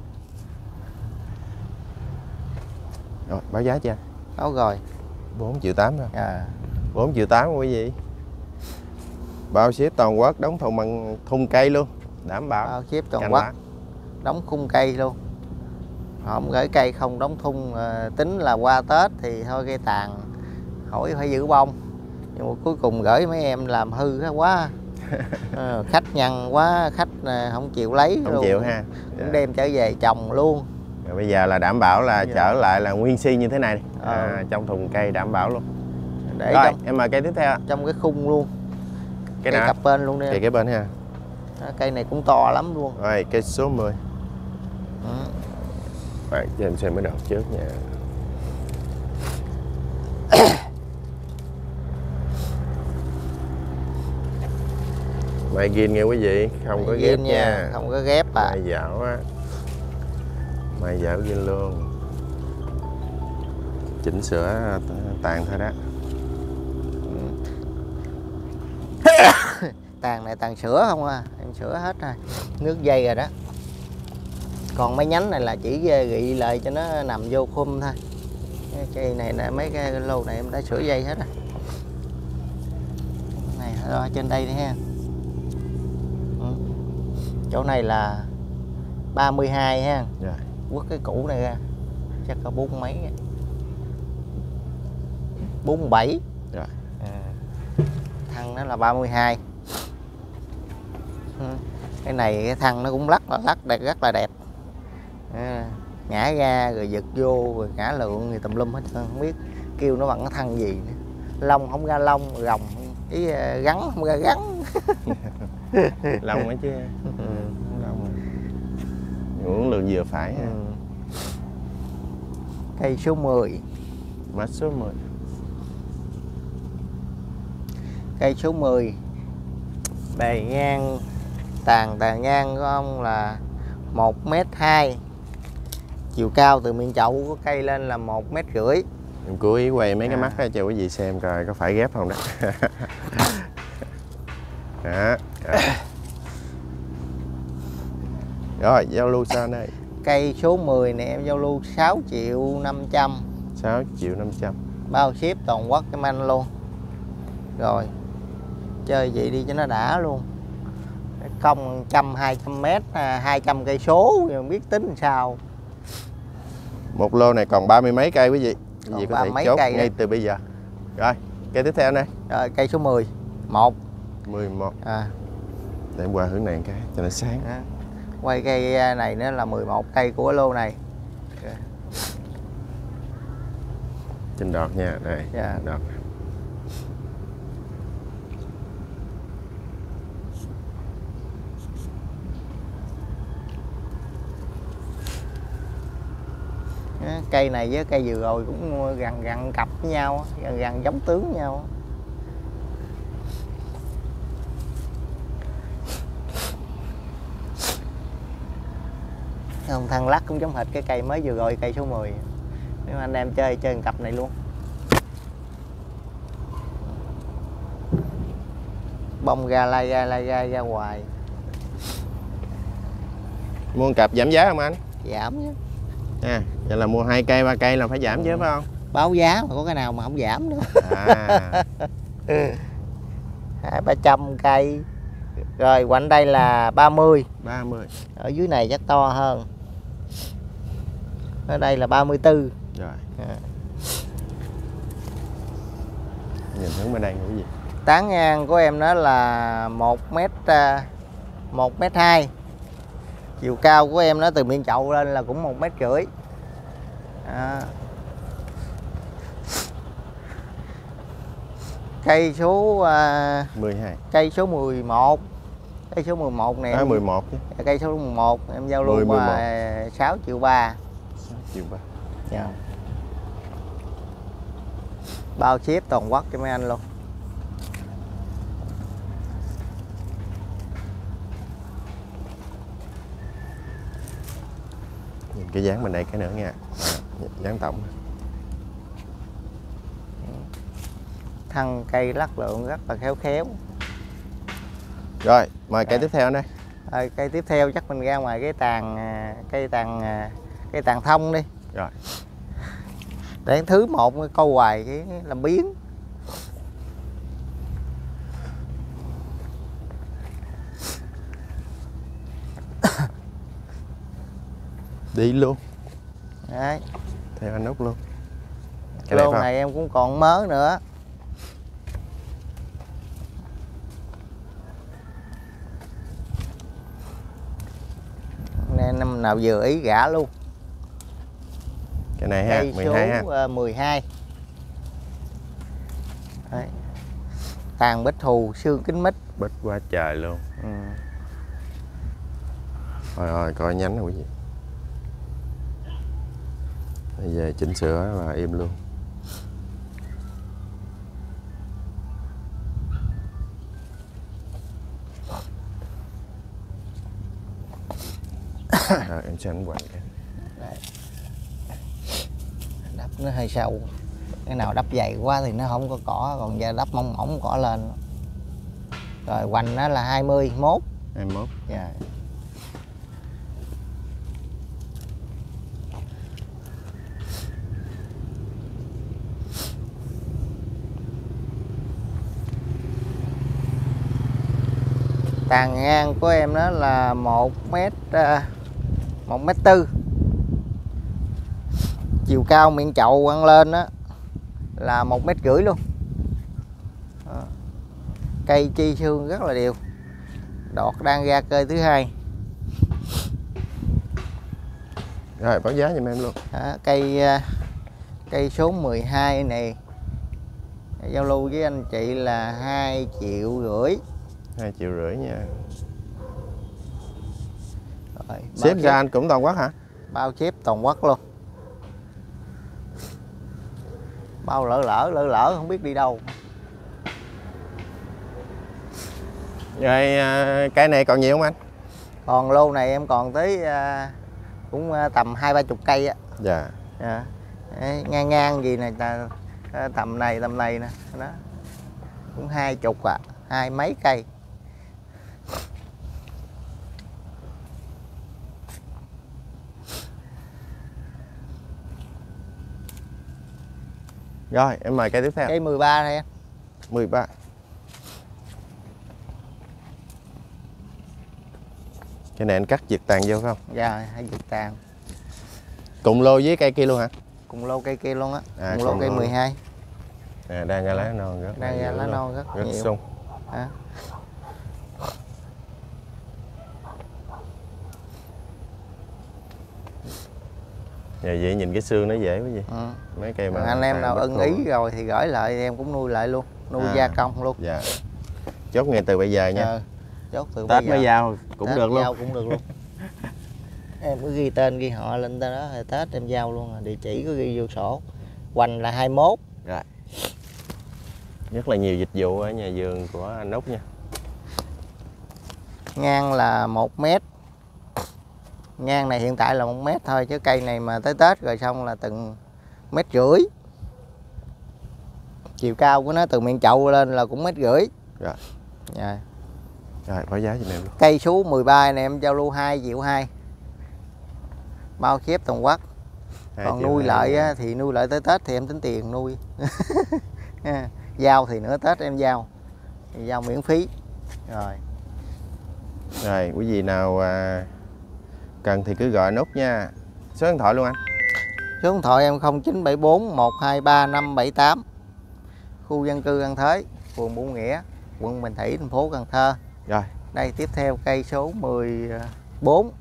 [SPEAKER 1] Rồi, báo giá chưa?
[SPEAKER 2] Báo rồi.
[SPEAKER 1] bốn triệu tám rồi.
[SPEAKER 2] À.
[SPEAKER 1] bốn triệu tám quý vị. Bao ship toàn quốc, đóng thùng bằng thùng cây luôn, đảm bảo.
[SPEAKER 2] Bao ship toàn
[SPEAKER 1] Cành
[SPEAKER 2] quốc.
[SPEAKER 1] lá.
[SPEAKER 2] Đóng khung cây luôn. Không gửi cây không đóng thun, à, tính là qua Tết thì thôi cây tàn, hỏi phải giữ bông. Nhưng mà cuối cùng gửi mấy em làm hư quá. À, khách nhăn quá, khách không chịu lấy
[SPEAKER 1] Không
[SPEAKER 2] luôn.
[SPEAKER 1] chịu ha.
[SPEAKER 2] Cũng dạ. Đem trở về trồng luôn.
[SPEAKER 1] Rồi bây giờ là đảm bảo là dạ. trở lại là nguyên si như thế này.
[SPEAKER 2] Ờ.
[SPEAKER 1] À, trong thùng cây đảm bảo luôn.
[SPEAKER 2] Để
[SPEAKER 1] rồi,
[SPEAKER 2] trong,
[SPEAKER 1] em mời cây tiếp theo.
[SPEAKER 2] Trong cái khung luôn.
[SPEAKER 1] Cái
[SPEAKER 2] cây
[SPEAKER 1] nào?
[SPEAKER 2] cặp bên luôn đi.
[SPEAKER 1] Cây cái bên ha.
[SPEAKER 2] Đó, cây này cũng to lắm luôn.
[SPEAKER 1] Rồi, cây số mười.
[SPEAKER 2] Ừ.
[SPEAKER 1] Rồi, cho em xem cái đọt trước nha. Mai ghiên nghe quý vị, không có ghép nha. nha.
[SPEAKER 2] Không có ghép à.
[SPEAKER 1] Mai dảo á. Mai dảo ghiên luôn. Chỉnh sửa tàn thôi đó.
[SPEAKER 2] Tàn này tàn sữa không à, em sữa hết rồi. Nước dây rồi đó. Còn mấy nhánh này là chỉ gị lại cho nó nằm vô khum thôi. Cái cây này là mấy cái lô này em đã sửa dây hết rồi. Này ở trên đây đi ha. Ừ. Chỗ này là ba mươi hai ha.
[SPEAKER 1] Rồi.
[SPEAKER 2] Quất cái cũ này ra chắc có bốn mấy, bốn mươi bảy.
[SPEAKER 1] Rồi.
[SPEAKER 2] À. Thân nó là ba mươi hai. Ừ. Cái này cái thân nó cũng lắc là lắc đẹp, rất là đẹp. À, ngã ra rồi giật vô rồi ngã lượng thì tùm lum hết, không biết kêu nó bằng cái thân gì nữa. Lông không ra lông, gồng ý gắn không ra gắn.
[SPEAKER 1] Lông ấy chứ. Ừ. Lông uống lượng vừa phải. Ừ.
[SPEAKER 2] Cây số mười.
[SPEAKER 1] Mã số mười.
[SPEAKER 2] Cây số mười. Bề ngang tàn tàn ngang của ông là một mét hai. Chiều cao từ miệng chậu của cây lên là một mét rưỡi.
[SPEAKER 1] Em cố ý quay mấy
[SPEAKER 2] à.
[SPEAKER 1] cái mắt đó cho quý vị xem coi có phải ghép không đó. Đó. Rồi. Rồi, giao lưu sao đây?
[SPEAKER 2] Cây số mười này em giao lưu sáu triệu năm trăm.
[SPEAKER 1] sáu triệu năm trăm.
[SPEAKER 2] Bao ship toàn quốc em anh luôn. Rồi. Chơi vậy đi cho nó đã luôn. Công một trăm hai trăm mét, hai trăm cây số, không biết tính làm sao.
[SPEAKER 1] Một lô này còn ba mươi mấy cây quý vị. Quý vị có thể chốt ngay
[SPEAKER 2] đó.
[SPEAKER 1] từ bây giờ. Rồi, cây tiếp theo này.
[SPEAKER 2] Rồi, cây số mười. một.
[SPEAKER 1] mười một.
[SPEAKER 2] À.
[SPEAKER 1] Để em qua hướng này cái cho nó sáng.
[SPEAKER 2] À. Quay cây này nữa là mười một cây của lô này. Okay.
[SPEAKER 1] Trên đọt nha, đây.
[SPEAKER 2] Yeah.
[SPEAKER 1] Đọt.
[SPEAKER 2] Cây này với cây vừa rồi cũng gần gần cặp với nhau, gần gần giống tướng với nhau. Không, thằng lắc cũng giống hệt cái cây mới vừa rồi, cây số mười. Nếu anh em chơi chơi cặp này luôn. Bông ra lai ra lai ra ra hoài.
[SPEAKER 1] Mua một cặp giảm giá không anh?
[SPEAKER 2] Giảm chứ.
[SPEAKER 1] À, vậy là mua hai cây ba cây là phải giảm
[SPEAKER 2] ừ.
[SPEAKER 1] chứ phải không?
[SPEAKER 2] Báo giá mà có cái nào mà không giảm nữa.
[SPEAKER 1] À.
[SPEAKER 2] Hai ba trăm cây. Rồi quanh đây là ba mươi.
[SPEAKER 1] ba mươi.
[SPEAKER 2] Ở dưới này chắc to hơn. Ở đây là ba mươi tư.
[SPEAKER 1] Rồi.
[SPEAKER 2] À.
[SPEAKER 1] Nhìn hướng bên đây cái gì?
[SPEAKER 2] Tán ngang của em đó là một mét một mét hai. Chiều cao của em nó từ miệng chậu lên là cũng một mét rưỡi. À. Cây số uh,
[SPEAKER 1] mười hai.
[SPEAKER 2] Cây số mười một. Cây số mười một này.
[SPEAKER 1] À, mười một chứ.
[SPEAKER 2] Cây số mười một em giao lưu mà sáu triệu ba.
[SPEAKER 1] sáu triệu ba.
[SPEAKER 2] Dạ. Bao ship toàn quốc cho mấy anh luôn.
[SPEAKER 1] Nhìn cái dáng bên đây cái nữa nha. À, dáng tổng.
[SPEAKER 2] Thân cây lắc lượng rất là khéo khéo.
[SPEAKER 1] Rồi, mời cây
[SPEAKER 2] à.
[SPEAKER 1] tiếp theo đây.
[SPEAKER 2] Rồi, cây tiếp theo chắc mình ra ngoài cái tàn cây tàn cây tàn thông đi.
[SPEAKER 1] Rồi.
[SPEAKER 2] Để thứ một câu hoài cái làm biến.
[SPEAKER 1] Đi luôn.
[SPEAKER 2] Đấy.
[SPEAKER 1] Theo anh Út luôn.
[SPEAKER 2] Cái lô này em cũng còn mớ nữa. Nên năm nào vừa ý gã luôn.
[SPEAKER 1] Cái này ha,
[SPEAKER 2] cây
[SPEAKER 1] mười hai
[SPEAKER 2] số
[SPEAKER 1] ha.
[SPEAKER 2] mười hai. Đấy. Tàn bích thù xương kính mít.
[SPEAKER 1] Bích quá trời luôn.
[SPEAKER 2] Ừ.
[SPEAKER 1] Rồi rồi coi nhánh rồi quý vị. Bây giờ chỉnh sửa và im luôn. Rồi em sẽ anh quạnh cái.
[SPEAKER 2] Đắp nó hơi sâu. Cái nào đắp dày quá thì nó không có cỏ, còn giờ đắp mỏng mỏng cỏ lên. Rồi hoành nó là hai mươi mốt.
[SPEAKER 1] hai mươi mốt.
[SPEAKER 2] Dạ. Tàn ngang của em đó là một mét một mét tư. Chiều cao miệng chậu ăn lên đó là một mét rưỡi luôn. Đó. Cây chi xương rất là đều. Đọt đang ra cây thứ hai.
[SPEAKER 1] Rồi báo giá giùm em luôn.
[SPEAKER 2] Đó, cây cây số mười hai này giao lưu với anh chị là hai triệu rưỡi.
[SPEAKER 1] hai triệu rưỡi nha.
[SPEAKER 2] Rồi,
[SPEAKER 1] ship ra anh cũng toàn quốc hả?
[SPEAKER 2] Bao ship toàn quốc luôn. Bao lỡ lỡ lỡ lỡ không biết đi đâu.
[SPEAKER 1] Rồi cây này còn nhiều không anh?
[SPEAKER 2] Còn lô này em còn tới cũng tầm hai ba chục cây á.
[SPEAKER 1] Dạ.
[SPEAKER 2] Dạ. Ngang ngang gì này tầm này tầm này nè, đó cũng hai chục à, hai mấy cây.
[SPEAKER 1] Rồi em mời cây tiếp theo.
[SPEAKER 2] Cây mười ba này em.
[SPEAKER 1] mười ba. Cái này anh cắt diệt tàn vô không?
[SPEAKER 2] Dạ, hay diệt tàn.
[SPEAKER 1] Cùng lô với cây kia luôn hả?
[SPEAKER 2] Cùng lô cây kia luôn á.
[SPEAKER 1] À,
[SPEAKER 2] cùng lô cây mười hai.
[SPEAKER 1] À, đang ra lá non rất
[SPEAKER 2] đang ra lá non rất,
[SPEAKER 1] rất
[SPEAKER 2] nhiều.
[SPEAKER 1] sung.
[SPEAKER 2] À.
[SPEAKER 1] Dạ, vậy nhìn cái xương nó dễ quá gì.
[SPEAKER 2] Ừ.
[SPEAKER 1] Mấy cây mà
[SPEAKER 2] anh em nào ưng ý rồi thì gửi lại thì em cũng nuôi lại luôn, nuôi à. gia công luôn.
[SPEAKER 1] Dạ. Chốt ngay từ bây giờ nha.
[SPEAKER 2] Ờ, chốt từ
[SPEAKER 1] Tết mới giao cũng
[SPEAKER 2] Tết
[SPEAKER 1] được luôn.
[SPEAKER 2] Giao cũng được luôn. Em cứ ghi tên ghi họ lên tên đó rồi Tết em giao luôn, địa chỉ có ghi vô sổ. Hoành là hai mốt.
[SPEAKER 1] Rồi. Rất là nhiều dịch vụ ở nhà vườn của anh Út nha.
[SPEAKER 2] Ngang là một mét. Ngang này hiện tại là một mét thôi, chứ cây này mà tới Tết rồi xong là từng mét rưỡi. Chiều cao của nó từ miệng chậu lên là cũng mét rưỡi.
[SPEAKER 1] Rồi.
[SPEAKER 2] Rồi.
[SPEAKER 1] Rồi báo giá giùm em luôn.
[SPEAKER 2] Cây số mười ba này em giao lưu hai triệu hai. Bao ship toàn quốc. Còn nuôi lại á, thì nuôi lại tới Tết thì em tính tiền nuôi. Giao thì nữa Tết em giao. Thì giao miễn phí. Rồi.
[SPEAKER 1] Rồi, quý vị nào à, cần thì cứ gọi anh Út nha. Số điện thoại luôn anh.
[SPEAKER 2] Số điện thoại em không chín bảy bốn một hai ba năm bảy tám. Khu dân cư An Thới, phường Bửu Nghĩa, quận Bình Thủy, thành phố Cần Thơ.
[SPEAKER 1] Rồi.
[SPEAKER 2] Đây tiếp theo cây số mười bốn.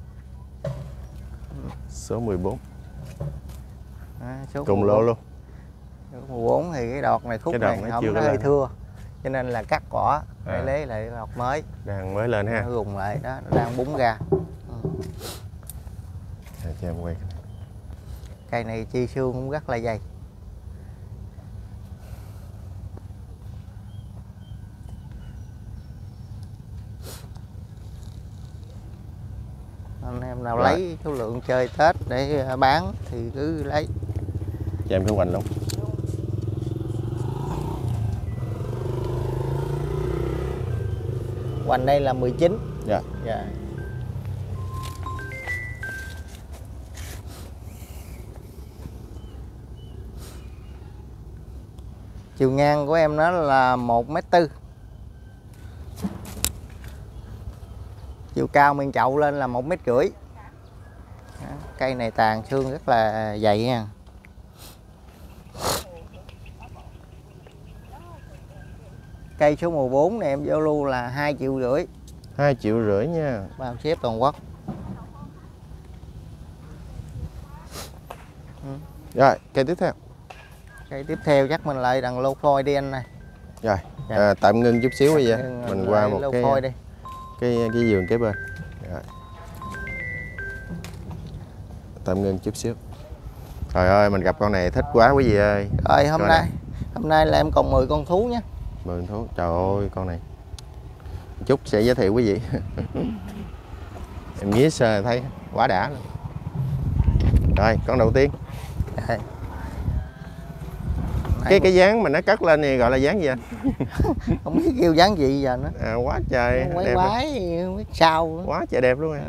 [SPEAKER 1] Số mười bốn.
[SPEAKER 2] À, số
[SPEAKER 1] cùng lô luôn.
[SPEAKER 2] Số mười bốn thì cái đọt này khúc
[SPEAKER 1] cái đọt
[SPEAKER 2] này
[SPEAKER 1] nó
[SPEAKER 2] không
[SPEAKER 1] chưa
[SPEAKER 2] nó
[SPEAKER 1] có
[SPEAKER 2] hơi
[SPEAKER 1] lên.
[SPEAKER 2] thưa. Cho nên là cắt cỏ để
[SPEAKER 1] À.
[SPEAKER 2] lấy lại đọt mới.
[SPEAKER 1] Đang mới lên ha.
[SPEAKER 2] Nó rùng lại đó, nó đang búng ra. Ừ.
[SPEAKER 1] À, cho em quay.
[SPEAKER 2] Cây này chi xương cũng rất là dày. Anh em nào
[SPEAKER 1] Rồi.
[SPEAKER 2] lấy số lượng chơi Tết để bán thì cứ lấy.
[SPEAKER 1] Cho em cái hoành luôn.
[SPEAKER 2] Hoành đây là mười chín.
[SPEAKER 1] Dạ.
[SPEAKER 2] Dạ. Chiều ngang của em nó là một mét tư. Chiều cao miệng chậu lên là một mét rưỡi. Cây này tàn xương rất là dày nha. Cây số mười bốn này em giao lưu là hai triệu rưỡi.
[SPEAKER 1] hai triệu rưỡi nha.
[SPEAKER 2] Bao ship toàn quốc. Ừ.
[SPEAKER 1] Rồi, cây tiếp theo.
[SPEAKER 2] Cây tiếp theo chắc mình lại đằng lô phôi đi anh này.
[SPEAKER 1] Rồi,
[SPEAKER 2] Dạ.
[SPEAKER 1] à, tạm ngưng chút xíu bây giờ.
[SPEAKER 2] Mình
[SPEAKER 1] Mình qua một
[SPEAKER 2] lô
[SPEAKER 1] cái
[SPEAKER 2] phôi đi.
[SPEAKER 1] cái cái vườn kế bên. Rồi. Tạm ngưng chút xíu. Trời ơi, mình gặp con này thích quá quý vị ơi.
[SPEAKER 2] Rồi hôm
[SPEAKER 1] Con
[SPEAKER 2] nay
[SPEAKER 1] này.
[SPEAKER 2] hôm nay là em còn mười con thú nhé.
[SPEAKER 1] mười thú. Trời ơi, con này. Chút sẽ giới thiệu quý vị. Em nghĩ sơ thấy quá đã luôn. Rồi, con đầu tiên.
[SPEAKER 2] Rồi.
[SPEAKER 1] Cái cái dáng mà nó cất lên này gọi là dáng gì anh?
[SPEAKER 2] Không biết kêu dáng gì giờ nữa.
[SPEAKER 1] À, quá trời
[SPEAKER 2] Quái
[SPEAKER 1] đẹp.
[SPEAKER 2] quái không biết sao nữa.
[SPEAKER 1] Quá trời đẹp luôn rồi.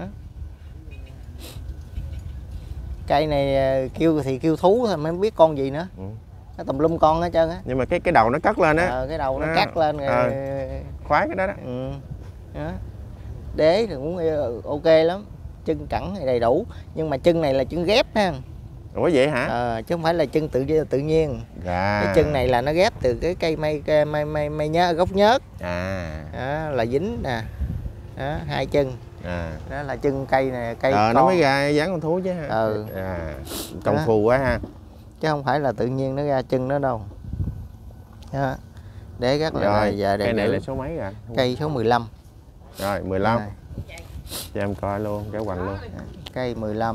[SPEAKER 2] Cây này kêu thì kêu thú thôi, mới biết con gì nữa.
[SPEAKER 1] Ừ.
[SPEAKER 2] Nó tùm lum con hết trơn á.
[SPEAKER 1] Nhưng mà cái cái đầu nó cất lên á.
[SPEAKER 2] Ờ, cái đầu nó
[SPEAKER 1] Nó-
[SPEAKER 2] cắt lên rồi.
[SPEAKER 1] ờ. Khoái cái đó đó.
[SPEAKER 2] Ừ. Đó. Đế thì cũng ok lắm. Chân cẳng thì đầy đủ. Nhưng mà chân này là chân ghép ha.
[SPEAKER 1] Ủa vậy hả?
[SPEAKER 2] Ờ, chứ không phải là chân tự tự nhiên.
[SPEAKER 1] Dạ.
[SPEAKER 2] Cái chân này là nó ghép từ cái cây mây cây mây mây, mây nhớ, gốc nhớt.
[SPEAKER 1] À.
[SPEAKER 2] Đó, là dính nè. Đó, hai chân.
[SPEAKER 1] À.
[SPEAKER 2] Đó là chân cây này, cây
[SPEAKER 1] Ờ,
[SPEAKER 2] con.
[SPEAKER 1] nó mới ra dáng con thú chứ ha.
[SPEAKER 2] Ừ.
[SPEAKER 1] À, công
[SPEAKER 2] Đó.
[SPEAKER 1] phu quá ha.
[SPEAKER 2] Chứ không phải là tự nhiên nó ra chân nó đâu. Đó. Để rất là
[SPEAKER 1] Rồi,
[SPEAKER 2] giờ
[SPEAKER 1] cây này là số mấy rồi?
[SPEAKER 2] cây số mười lăm.
[SPEAKER 1] Rồi, mười lăm.
[SPEAKER 2] Rồi.
[SPEAKER 1] Cho em coi luôn, cái hoành luôn.
[SPEAKER 2] Cây mười lăm.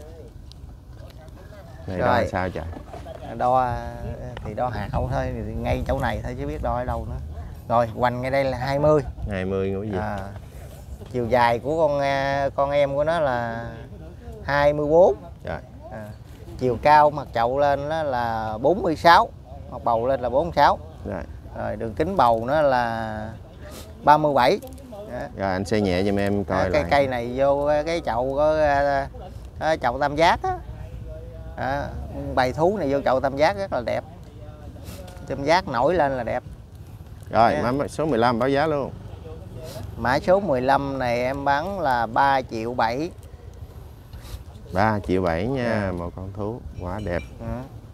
[SPEAKER 1] Này
[SPEAKER 2] Rồi.
[SPEAKER 1] đo sao trời?
[SPEAKER 2] Đo thì đo hạo thôi, thì ngay chỗ này thôi chứ biết đo ở đâu nữa. Rồi, hoành ngay đây là hai mươi.
[SPEAKER 1] hai mươi ngũ gì?
[SPEAKER 2] À, chiều dài của con con em của nó là hai mươi bốn.
[SPEAKER 1] Rồi.
[SPEAKER 2] À, chiều cao mặt chậu lên đó là bốn mươi sáu, mặt bầu lên là bốn mươi sáu.
[SPEAKER 1] Rồi.
[SPEAKER 2] Rồi đường kính bầu nó là ba mươi bảy. Đó.
[SPEAKER 1] Rồi anh xe nhẹ giùm em coi
[SPEAKER 2] À, cây
[SPEAKER 1] lại.
[SPEAKER 2] cây này vô cái chậu có à, chậu tam giác á. À, bày thú này vô chậu tam giác rất là đẹp. Tam giác nổi lên là đẹp.
[SPEAKER 1] Rồi,
[SPEAKER 2] Nha.
[SPEAKER 1] mã số mười lăm báo giá luôn.
[SPEAKER 2] Mã số mười lăm này em bán là ba triệu bảy.
[SPEAKER 1] ba triệu bảy nha,
[SPEAKER 2] À.
[SPEAKER 1] một con thú quá đẹp.
[SPEAKER 2] Ừ.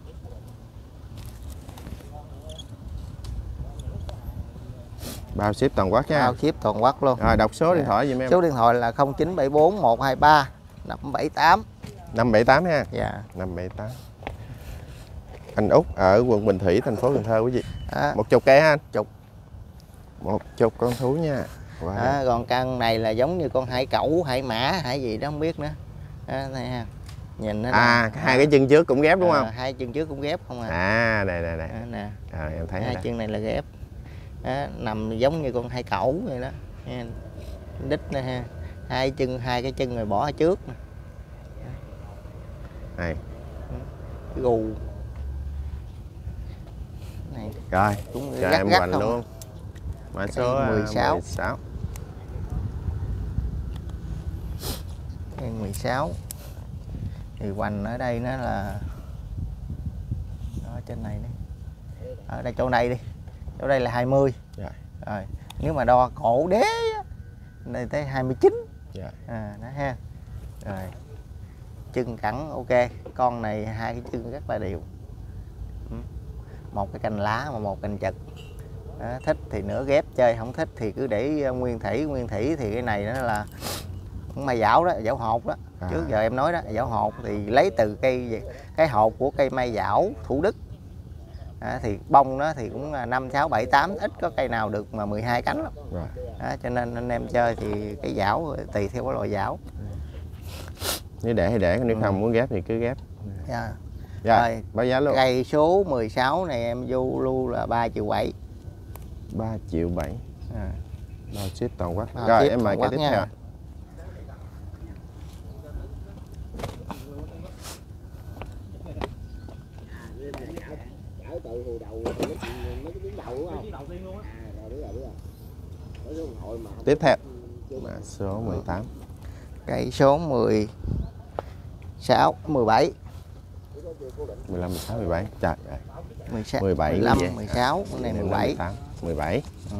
[SPEAKER 1] Bao ship toàn quốc nha.
[SPEAKER 2] Bao ship toàn quốc luôn.
[SPEAKER 1] Rồi đọc số điện thoại giùm em.
[SPEAKER 2] Số điện thoại là không chín bảy bốn một hai ba năm bảy tám.
[SPEAKER 1] năm bảy tám ha.
[SPEAKER 2] Dạ.
[SPEAKER 1] năm bảy tám. Anh Út ở quận Bình Thủy, thành phố Cần Thơ quý vị.
[SPEAKER 2] À,
[SPEAKER 1] Một chục cây ha anh?
[SPEAKER 2] Chục.
[SPEAKER 1] Một chục con thú nha. Wow.
[SPEAKER 2] à, còn căn này là giống như con hải cẩu, hải mã, hải gì đó không biết nữa. Đó, này ha. Nhìn nó
[SPEAKER 1] À, nè. Hai cái chân trước cũng ghép đúng
[SPEAKER 2] à,
[SPEAKER 1] không?
[SPEAKER 2] Hai chân trước cũng ghép không à.
[SPEAKER 1] À, đây đây đây.
[SPEAKER 2] Đó, nè.
[SPEAKER 1] À, em thấy
[SPEAKER 2] hai chân này là ghép. Đó, nằm giống như con hai cẩu vậy đó. Nha. Đít nè ha. Hai chân, hai cái chân rồi bỏ ở trước nè.
[SPEAKER 1] Này.
[SPEAKER 2] Cái gù. Này.
[SPEAKER 1] Rồi,
[SPEAKER 2] cũng
[SPEAKER 1] cho
[SPEAKER 2] gắt
[SPEAKER 1] em
[SPEAKER 2] gắt
[SPEAKER 1] hoành
[SPEAKER 2] không
[SPEAKER 1] luôn. Mã số
[SPEAKER 2] mười sáu.
[SPEAKER 1] mười sáu.
[SPEAKER 2] Cây mười sáu. Thì hoành ở đây nó là ở trên này đi. Ở đây chỗ này đi. Chỗ đây là hai mươi.
[SPEAKER 1] Dạ.
[SPEAKER 2] Rồi, nếu mà đo cổ đế đây tới hai mươi chín.
[SPEAKER 1] Dạ.
[SPEAKER 2] À, đó ha. Rồi. Chân cẳng ok, con này hai cái chân rất là đều. Một cái cành lá mà một cành chật. Đó, thích thì nửa ghép chơi, không thích thì cứ để nguyên thủy. Nguyên thủy thì cái này nó là mai dảo đó, dảo hột đó. À. Trước giờ em nói đó, dảo hột thì lấy từ cây cái hột của cây mai dảo Thủ Đức. À, thì bông nó thì cũng năm, sáu, bảy, tám, ít có cây nào được mà mười hai cánh lắm. Rồi. À, cho nên anh em chơi thì cái dảo tùy theo cái loại dảo.
[SPEAKER 1] Nếu để thì để, nếu không ừ. muốn ghép thì cứ ghép.
[SPEAKER 2] Yeah.
[SPEAKER 1] Dạ. Rồi, báo giá luôn.
[SPEAKER 2] Cây số mười sáu này em vô lưu là ba triệu bảy.
[SPEAKER 1] ba triệu bảy. À. Bao ship toàn quốc.
[SPEAKER 2] Bao
[SPEAKER 1] Rồi em mời cái tiếp
[SPEAKER 2] nha.
[SPEAKER 1] theo. Tiếp theo mã số mười tám.
[SPEAKER 2] Cây số mười sáu, mười bảy.
[SPEAKER 1] mười lăm, mười sáu, mười bảy. Trời ơi.
[SPEAKER 2] mười sáu,
[SPEAKER 1] mười bảy,
[SPEAKER 2] mười lăm, mười sáu, con này mười bảy.
[SPEAKER 1] mười tám, mười bảy.
[SPEAKER 2] Ừ.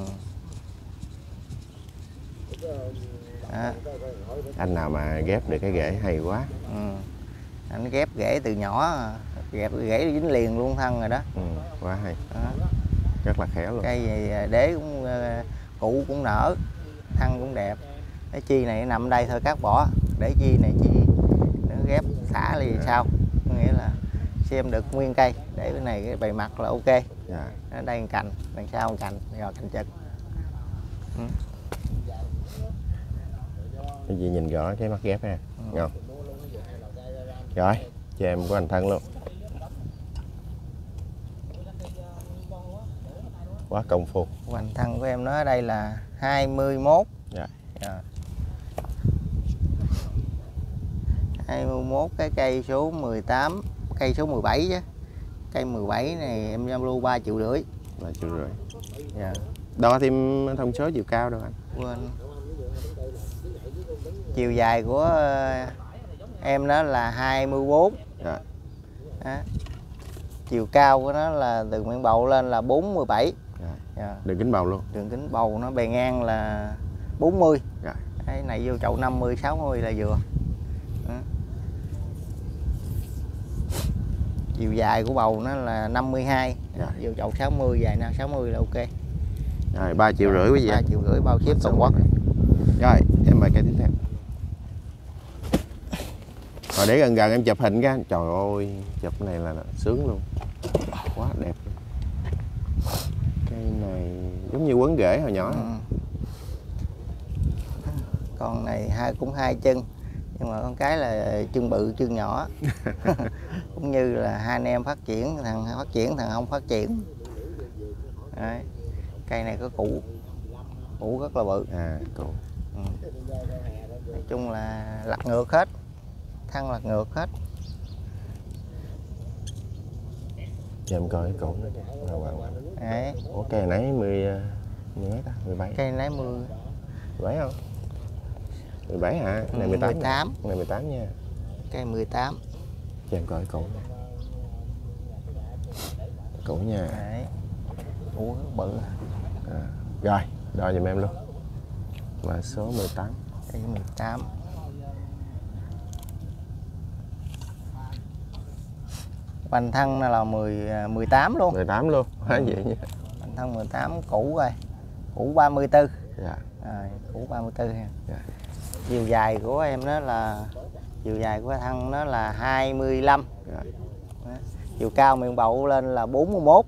[SPEAKER 2] À.
[SPEAKER 1] Anh nào mà ghép được cái rễ hay quá.
[SPEAKER 2] Ừ. Anh ghép rễ từ nhỏ, ghép rễ dính liền luôn thân rồi đó.
[SPEAKER 1] Ừ, quá hay.
[SPEAKER 2] À.
[SPEAKER 1] Rất là khéo luôn.
[SPEAKER 2] Cây này đế cũng củ cũng nở, thân cũng đẹp. Cái chi này nằm đây thôi cắt bỏ, để chi này chi nó ghép xả là gì sao? Nghĩa là xem được nguyên cây, để cái này cái bề mặt là ok. Dạ. Ở đây cành, đằng sau cành, rồi cành chật. Ừ.
[SPEAKER 1] Cái gì nhìn rõ cái mắt ghép ha. Ừ. Ngon. Rồi, cho em của anh Thân luôn. Quá công phu.
[SPEAKER 2] Hoành thân của em nó ở đây là hai mươi mốt.
[SPEAKER 1] Dạ.
[SPEAKER 2] Dạ. hai mươi mốt cái cây số mười tám, cây số mười bảy chứ. Cây mười bảy này em giao lưu ba triệu rưỡi.
[SPEAKER 1] ba triệu rưỡi.
[SPEAKER 2] Dạ.
[SPEAKER 1] Đo thêm thông số chiều cao đâu anh?
[SPEAKER 2] Quên. Chiều dài của em đó là hai mươi bốn. Dạ. Đó. Chiều cao của nó là từ miệng bầu lên là bốn mươi bảy.
[SPEAKER 1] Dạ. Dạ. Đường kính bầu luôn.
[SPEAKER 2] Đường kính bầu nó bề ngang là bốn mươi. Dạ. Cái này vô chậu năm mươi, sáu mươi là vừa. Đó. Chiều dài của bầu nó là năm mươi hai. Dạ. Vô chậu sáu mươi, dài nào sáu mươi là ok.
[SPEAKER 1] Rồi ba triệu rưỡi quý vị.
[SPEAKER 2] ba triệu rưỡi bao ship toàn quốc.
[SPEAKER 1] Rồi em mời cây tiếp theo. Rồi để gần gần em chụp hình cái. Trời ơi, chụp này là sướng luôn. Quá đẹp. Cây này giống như quấn rễ hồi nhỏ. Ừ.
[SPEAKER 2] Con này hai cũng hai chân, nhưng mà con cái là chân bự chân nhỏ. Cũng như là hai anh em phát triển, thằng phát triển thằng không phát triển. Đấy. Cây này có củ, củ rất là bự.
[SPEAKER 1] À, củ.
[SPEAKER 2] Ừ. Nói chung là lật ngược hết, thân lật ngược hết.
[SPEAKER 1] Cho em coi cái củ nữa kìa. Wow, wow, wow.
[SPEAKER 2] Đấy.
[SPEAKER 1] Ủa cây nãy mười, mười mấy ta? mười bảy.
[SPEAKER 2] Cây nãy mười.
[SPEAKER 1] mười bảy không? mười bảy hả? Cái này mười tám.
[SPEAKER 2] mười tám.
[SPEAKER 1] Cái này mười tám nha.
[SPEAKER 2] Cây mười tám.
[SPEAKER 1] Cho em coi cái củ nha. Củ nha.
[SPEAKER 2] Đấy. Củ bự.
[SPEAKER 1] À. Rồi, đo giùm em luôn. Mã số mười tám.
[SPEAKER 2] Cây mười tám. Hoành thân là mười, mười tám luôn.
[SPEAKER 1] mười tám luôn, quá ừ. Vậy nha.
[SPEAKER 2] Hoành thân mười tám, củ rồi. Củ ba mươi tư.
[SPEAKER 1] Dạ.
[SPEAKER 2] Rồi, củ ba mươi tư ha.
[SPEAKER 1] Dạ.
[SPEAKER 2] Chiều dài của em đó là chiều dài của thân nó là hai mươi lăm. Dạ. Chiều cao miệng bầu lên là bốn mươi mốt.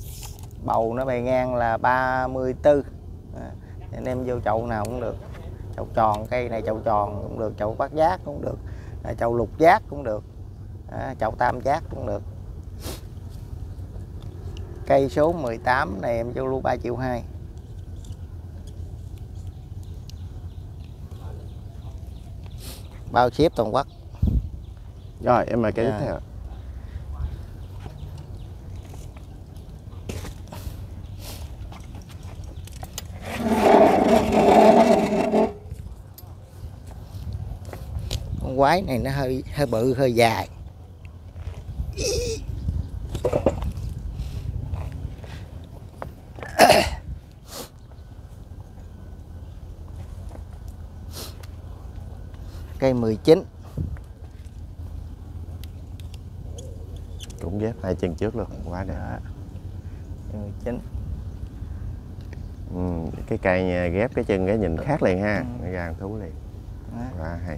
[SPEAKER 2] Bầu nó bề ngang là ba mươi tư. Anh em vô chậu nào cũng được. chậu tròn, cây này chậu tròn cũng được, chậu bát giác cũng được, chậu lục giác cũng được, à, chậu tam giác cũng được. Cây số mười tám này em giao lưu ba triệu hai. Bao ship toàn quốc.
[SPEAKER 1] Rồi em mời cái tiếp
[SPEAKER 2] À.
[SPEAKER 1] theo.
[SPEAKER 2] Con quái này nó hơi hơi bự, hơi dài. Cây mười chín.
[SPEAKER 1] Cũng ghép hai chân trước luôn, quá đẹp.
[SPEAKER 2] Đó. mười chín.
[SPEAKER 1] Ừ, cái cây nha, ghép cái chân cái nhìn khác liền ha,
[SPEAKER 2] Ừ.
[SPEAKER 1] nó ra ăn thú liền.
[SPEAKER 2] Đó.
[SPEAKER 1] Quá hay.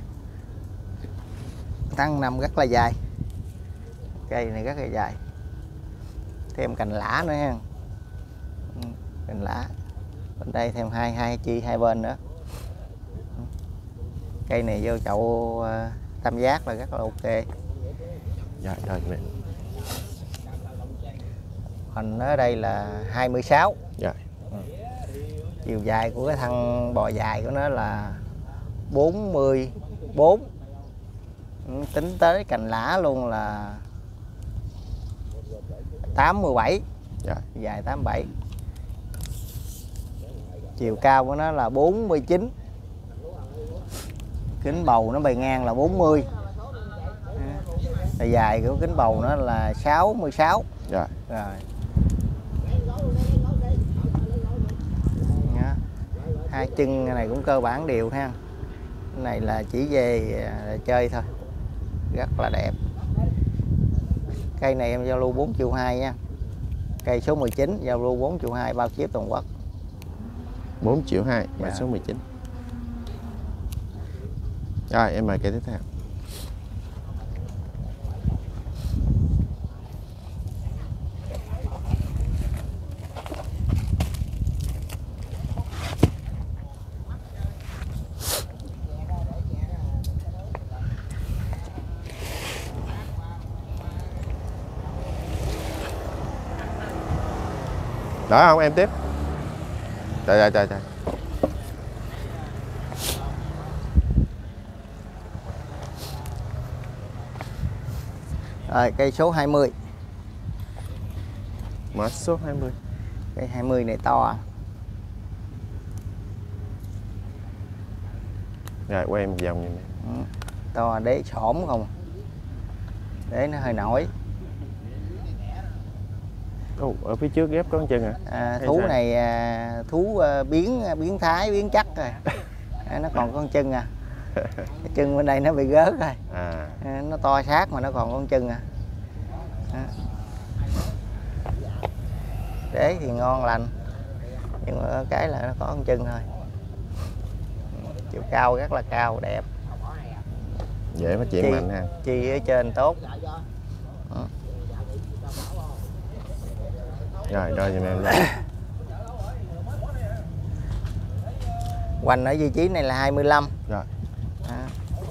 [SPEAKER 2] Thân năm rất là dài. Cây này rất là dài. Thêm cành lã nữa ha. Ừ, cành lã. Bên đây thêm hai hai chi hai bên nữa. Cây này vô chậu uh, tam giác là rất là ok.
[SPEAKER 1] Rồi, rồi mẹ.
[SPEAKER 2] Hoành ở đây là hai mươi sáu.
[SPEAKER 1] Rồi.
[SPEAKER 2] Ừ. Chiều dài của cái thân bò dài của nó là bốn mươi bốn. Ừ, tính tới cành lã luôn là tám mươi bảy.
[SPEAKER 1] Rồi.
[SPEAKER 2] Dài tám mươi bảy. Chiều cao của nó là bốn mươi chín. Kính bầu nó bề ngang là bốn mươi. Và dài của kính bầu nó là sáu mươi sáu.
[SPEAKER 1] Rồi.
[SPEAKER 2] Rồi. Đó. Hai chân này cũng cơ bản đều ha. Cái này là chỉ về à, chơi thôi. Rất là đẹp. Cây này em giao lưu bốn triệu hai nha. Cây số mười chín giao lưu bốn triệu hai, bao ship toàn quốc.
[SPEAKER 1] bốn triệu hai, mã
[SPEAKER 2] Dạ.
[SPEAKER 1] số mười chín. Rồi em mời cây tiếp theo. Đó không em tiếp. Trời trời trời trời.
[SPEAKER 2] Rồi cây số hai mươi.
[SPEAKER 1] Mã số hai mươi.
[SPEAKER 2] Cây hai mươi này to.
[SPEAKER 1] Rồi quay em một vòng nhìn.
[SPEAKER 2] Ừ. To đế xổm không. Đế nó hơi nổi.
[SPEAKER 1] Ồ, ở phía trước ghép có con chân hả?
[SPEAKER 2] À,
[SPEAKER 1] Hay
[SPEAKER 2] thú
[SPEAKER 1] sao?
[SPEAKER 2] này à, thú à, biến biến thái biến chắc rồi. À, nó còn con chân à. Cái chân bên đây nó bị gớt rồi.
[SPEAKER 1] À.
[SPEAKER 2] À, nó to xác mà nó còn con chân à. À. Đế thì ngon lành, nhưng mà cái là nó có con chân thôi. Chiều cao rất là cao, đẹp.
[SPEAKER 1] Dễ phát triển
[SPEAKER 2] Chi-
[SPEAKER 1] mạnh ha.
[SPEAKER 2] Chi ở trên tốt. Ừ.
[SPEAKER 1] Rồi đo giùm em ra.
[SPEAKER 2] Hoành ở vị trí này là hai mươi lăm.
[SPEAKER 1] Rồi.
[SPEAKER 2] À.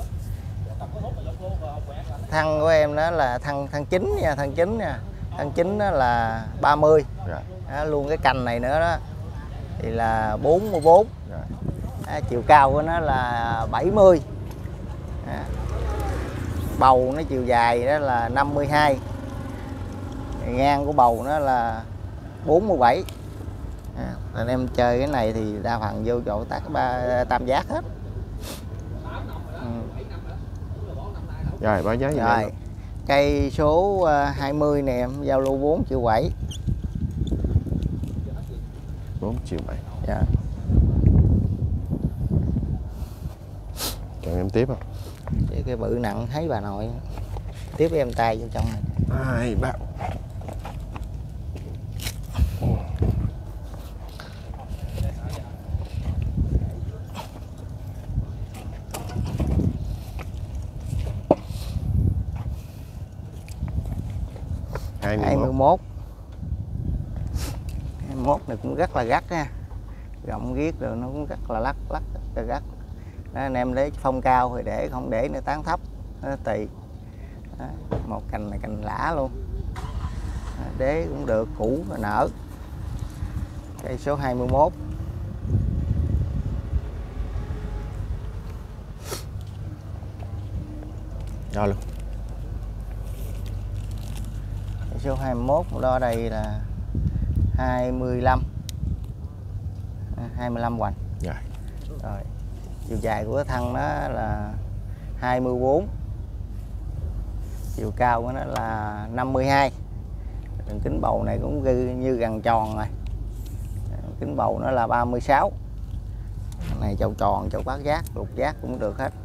[SPEAKER 2] Thân của em đó là thân thân chính nha, thân chính nha. Thân chính đó là ba mươi.
[SPEAKER 1] Rồi.
[SPEAKER 2] Đó, luôn cái cành này nữa đó thì là bốn mươi bốn.
[SPEAKER 1] Rồi.
[SPEAKER 2] Đó, chiều cao của nó là bảy mươi. Đó. Bầu nó chiều dài đó là năm mươi hai. Ngang của bầu nó là bốn mươi bảy. À, anh em chơi cái này thì đa phần vô chỗ tác ba tam giác hết. Ừ.
[SPEAKER 1] Rồi báo giá giùm em.
[SPEAKER 2] Rồi cây số hai mươi này em giao lưu bốn triệu bảy.
[SPEAKER 1] bốn triệu bảy.
[SPEAKER 2] Dạ.
[SPEAKER 1] Chọn em tiếp không?
[SPEAKER 2] Để cái bự nặng thấy bà nội. Tiếp em tay vô trong này.
[SPEAKER 1] Hai ba. hai mươi
[SPEAKER 2] hai mươi
[SPEAKER 1] mốt.
[SPEAKER 2] mốt. hai mươi mốt này cũng rất là gắt ha. Gọng ghiết rồi nó cũng rất là lắc lắc rất là gắt. đó, anh em lấy phong cao thì để, không để nó tán thấp, nó tùy. Đó, một cành này cành lã luôn. Đó, đế cũng được, củ nở. Cây số hai mươi mốt.
[SPEAKER 1] Đo luôn.
[SPEAKER 2] Cây số hai mươi mốt đo đây là hai mươi lăm. hai mươi lăm hoành.
[SPEAKER 1] Rồi.
[SPEAKER 2] Rồi. Chiều dài của cái thân nó là hai mươi bốn. Chiều cao của nó là năm mươi hai. Đường kính bầu này cũng như gần tròn rồi. Kính bầu nó là ba mươi sáu. Cái này chậu tròn, chậu bát giác, lục giác cũng được hết.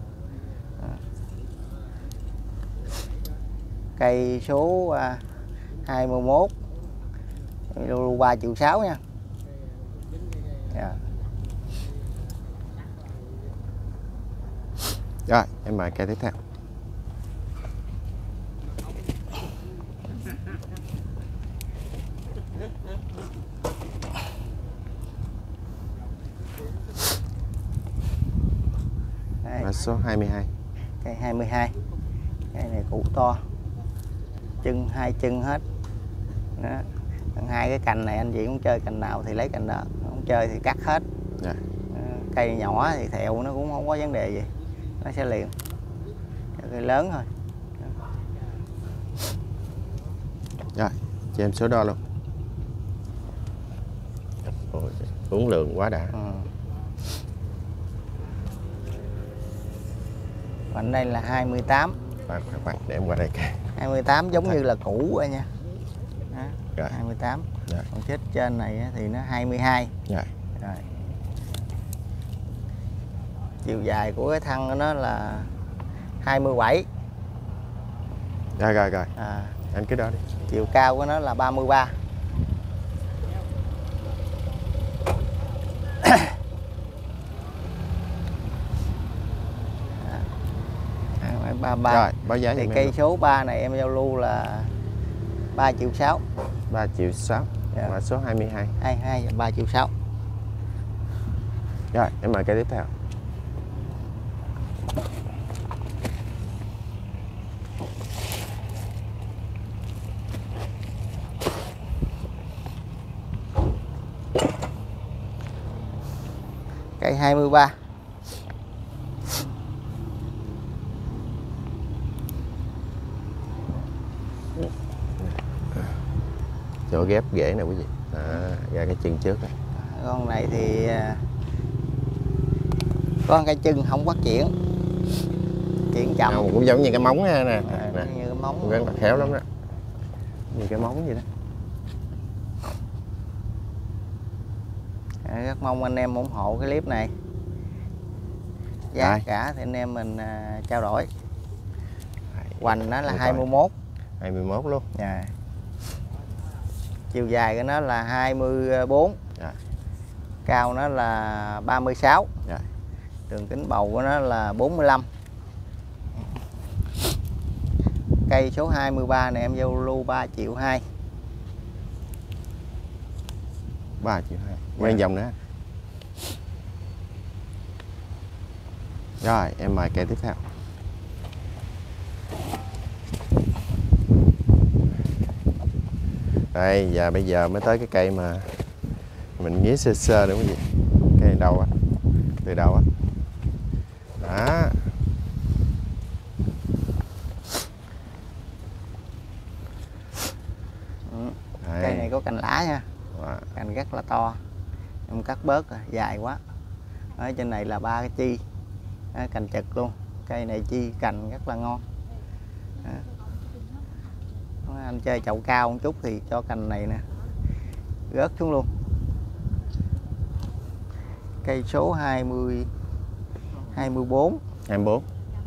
[SPEAKER 2] Cây số hai mươi mốt, ba triệu sáu nha. Yeah.
[SPEAKER 1] Rồi, em mời cây tiếp theo. Và số hai mươi hai.
[SPEAKER 2] Cây hai mươi hai. Cây này củ to. Chân hai chân hết. Đó. Hai cái cành này anh chị muốn chơi cành nào thì lấy cành đó, không chơi thì cắt hết.
[SPEAKER 1] Dạ.
[SPEAKER 2] Cây nhỏ thì thẹo nó cũng không có vấn đề gì, nó sẽ liền. Cây lớn thôi.
[SPEAKER 1] Rồi, cho em số đo luôn. Ôi, uống lượng quá đã.
[SPEAKER 2] Ừ. Còn đây là hai mươi tám.
[SPEAKER 1] Khoan, khoan, khoan, để em qua đây kìa.
[SPEAKER 2] hai mươi tám giống như là cũ rồi nha. Đó,
[SPEAKER 1] rồi.
[SPEAKER 2] hai mươi tám.
[SPEAKER 1] Rồi.
[SPEAKER 2] Còn chết trên này thì nó hai mươi hai.
[SPEAKER 1] Rồi.
[SPEAKER 2] Rồi. Chiều dài của cái thân của nó là hai mươi bảy.
[SPEAKER 1] Rồi, rồi, rồi.
[SPEAKER 2] À.
[SPEAKER 1] Anh cứ đó đi.
[SPEAKER 2] Chiều cao của nó là ba mươi ba. ba mươi ba.
[SPEAKER 1] Rồi, báo giá
[SPEAKER 2] thì cây số ba này em giao lưu là ba triệu sáu.
[SPEAKER 1] ba triệu sáu. Dạ. Và số hai mươi hai.
[SPEAKER 2] hai mươi hai và ba triệu sáu.
[SPEAKER 1] Rồi, em mời cây tiếp theo.
[SPEAKER 2] Cây hai mươi ba.
[SPEAKER 1] Chỗ ghép rễ nè quý vị. À, ra cái chân trước này.
[SPEAKER 2] Con này thì con cái chân không phát triển, chuyển chậm.
[SPEAKER 1] À, cũng giống như cái móng ha nè.
[SPEAKER 2] À,
[SPEAKER 1] nè.
[SPEAKER 2] như cái móng.
[SPEAKER 1] Rất là khéo lắm đó. Như cái móng vậy đó.
[SPEAKER 2] À, rất mong anh em ủng hộ cái clip này. Giá Đây. cả thì anh em mình à, trao đổi. Hoành nó là hai mươi mốt.
[SPEAKER 1] hai mươi mốt luôn.
[SPEAKER 2] Dạ. Chiều dài của nó là hai mươi bốn.
[SPEAKER 1] Dạ.
[SPEAKER 2] Cao nó là ba mươi sáu.
[SPEAKER 1] Dạ.
[SPEAKER 2] Đường kính bầu của nó là bốn mươi lăm. Cây số hai mươi ba này em giao lưu ba triệu hai.
[SPEAKER 1] ba triệu hai. Quen dạ. Dòng nữa. Rồi, em mời cây tiếp theo. Đây, và bây giờ mới tới cái cây mà mình nghĩ sơ sơ nữa quý vị. Cây này đâu á? Từ đâu á? Đó.
[SPEAKER 2] Ừ. Cây này có cành lá nha.
[SPEAKER 1] Wow.
[SPEAKER 2] Cành rất là to. Em cắt bớt rồi, dài quá. Ở trên này là ba cái chi. Đó, cành chật luôn. Cây này chi cành rất là ngon. Đó. Anh chơi chậu cao một chút thì cho cành này nè rớt xuống luôn. Cây số hai mươi hai mươi bốn.
[SPEAKER 1] hai mươi bốn.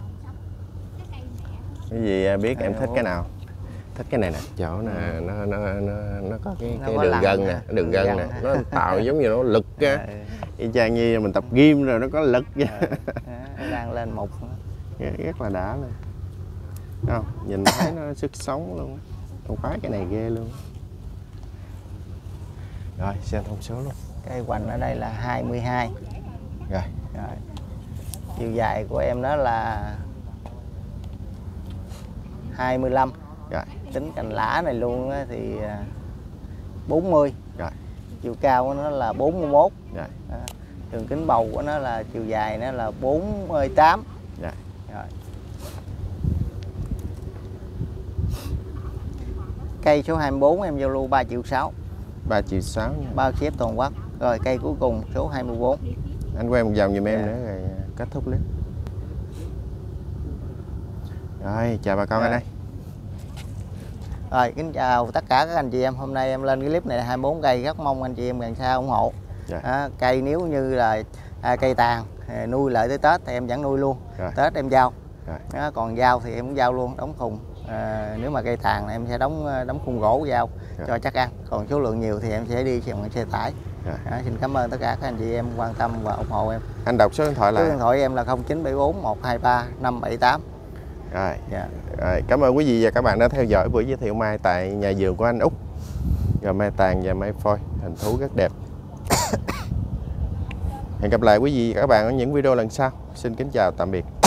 [SPEAKER 1] Cái gì biết em thích cái nào? Thích cái này nè, chỗ nè, ừ. nó nó nó nó có cái
[SPEAKER 2] nó
[SPEAKER 1] cái
[SPEAKER 2] có
[SPEAKER 1] đường
[SPEAKER 2] lằn
[SPEAKER 1] gân
[SPEAKER 2] nè,
[SPEAKER 1] nè, đường gân nè, nó tạo giống như nó lực á.
[SPEAKER 2] Ừ.
[SPEAKER 1] Y chang như mình tập gym rồi nó có lực vậy.
[SPEAKER 2] Ừ. Đang lên mục.
[SPEAKER 1] Rất là đã luôn. Không, nhìn thấy nó sức sống luôn. Con khoái cái này ghê luôn. Rồi, xem thông số luôn.
[SPEAKER 2] Cây hoành ở đây là hai mươi hai.
[SPEAKER 1] Rồi.
[SPEAKER 2] Rồi. Chiều dài của em nó là hai mươi lăm.
[SPEAKER 1] Rồi.
[SPEAKER 2] Tính cành lã này luôn á thì bốn mươi.
[SPEAKER 1] Rồi.
[SPEAKER 2] Chiều cao của nó là bốn mươi mốt.
[SPEAKER 1] Rồi.
[SPEAKER 2] À, đường kính bầu của nó là chiều dài nó là bốn mươi tám.
[SPEAKER 1] Rồi.
[SPEAKER 2] Rồi. Cây số hai mươi bốn em giao lưu ba triệu sáu.
[SPEAKER 1] ba triệu sáu nha.
[SPEAKER 2] Bao ship toàn quốc. Rồi cây cuối cùng số hai mươi bốn.
[SPEAKER 1] Anh quay một vòng giùm em
[SPEAKER 2] Dạ.
[SPEAKER 1] nữa rồi kết thúc clip. Rồi, chào bà con
[SPEAKER 2] Dạ.
[SPEAKER 1] ở đây.
[SPEAKER 2] Rồi, kính chào tất cả các anh chị em. Hôm nay em lên cái clip này là hai mươi bốn cây, rất mong anh chị em gần xa ủng hộ.
[SPEAKER 1] Dạ.
[SPEAKER 2] À, cây nếu như là à, cây tàn à, nuôi lại tới Tết thì em vẫn nuôi luôn.
[SPEAKER 1] Rồi.
[SPEAKER 2] Tết em giao.
[SPEAKER 1] Rồi.
[SPEAKER 2] À, còn giao thì em cũng giao luôn, đóng khung. À, nếu mà cây tàn em sẽ đóng đóng khung gỗ giao
[SPEAKER 1] Rồi.
[SPEAKER 2] cho chắc ăn. Còn số lượng nhiều thì em sẽ đi bằng xe tải.
[SPEAKER 1] Rồi.
[SPEAKER 2] À, xin cảm ơn tất cả các anh chị em quan tâm và ủng hộ em.
[SPEAKER 1] Anh đọc số điện thoại
[SPEAKER 2] Số
[SPEAKER 1] lại.
[SPEAKER 2] điện thoại em là không chín bảy bốn một hai ba năm bảy tám.
[SPEAKER 1] Rồi.
[SPEAKER 2] Dạ.
[SPEAKER 1] Rồi, cảm ơn quý vị và các bạn đã theo dõi buổi giới thiệu mai tại nhà vườn của anh Út. Rồi mai tàn và mai phôi, hình thú rất đẹp. Hẹn gặp lại quý vị và các bạn ở những video lần sau. Xin kính chào tạm biệt.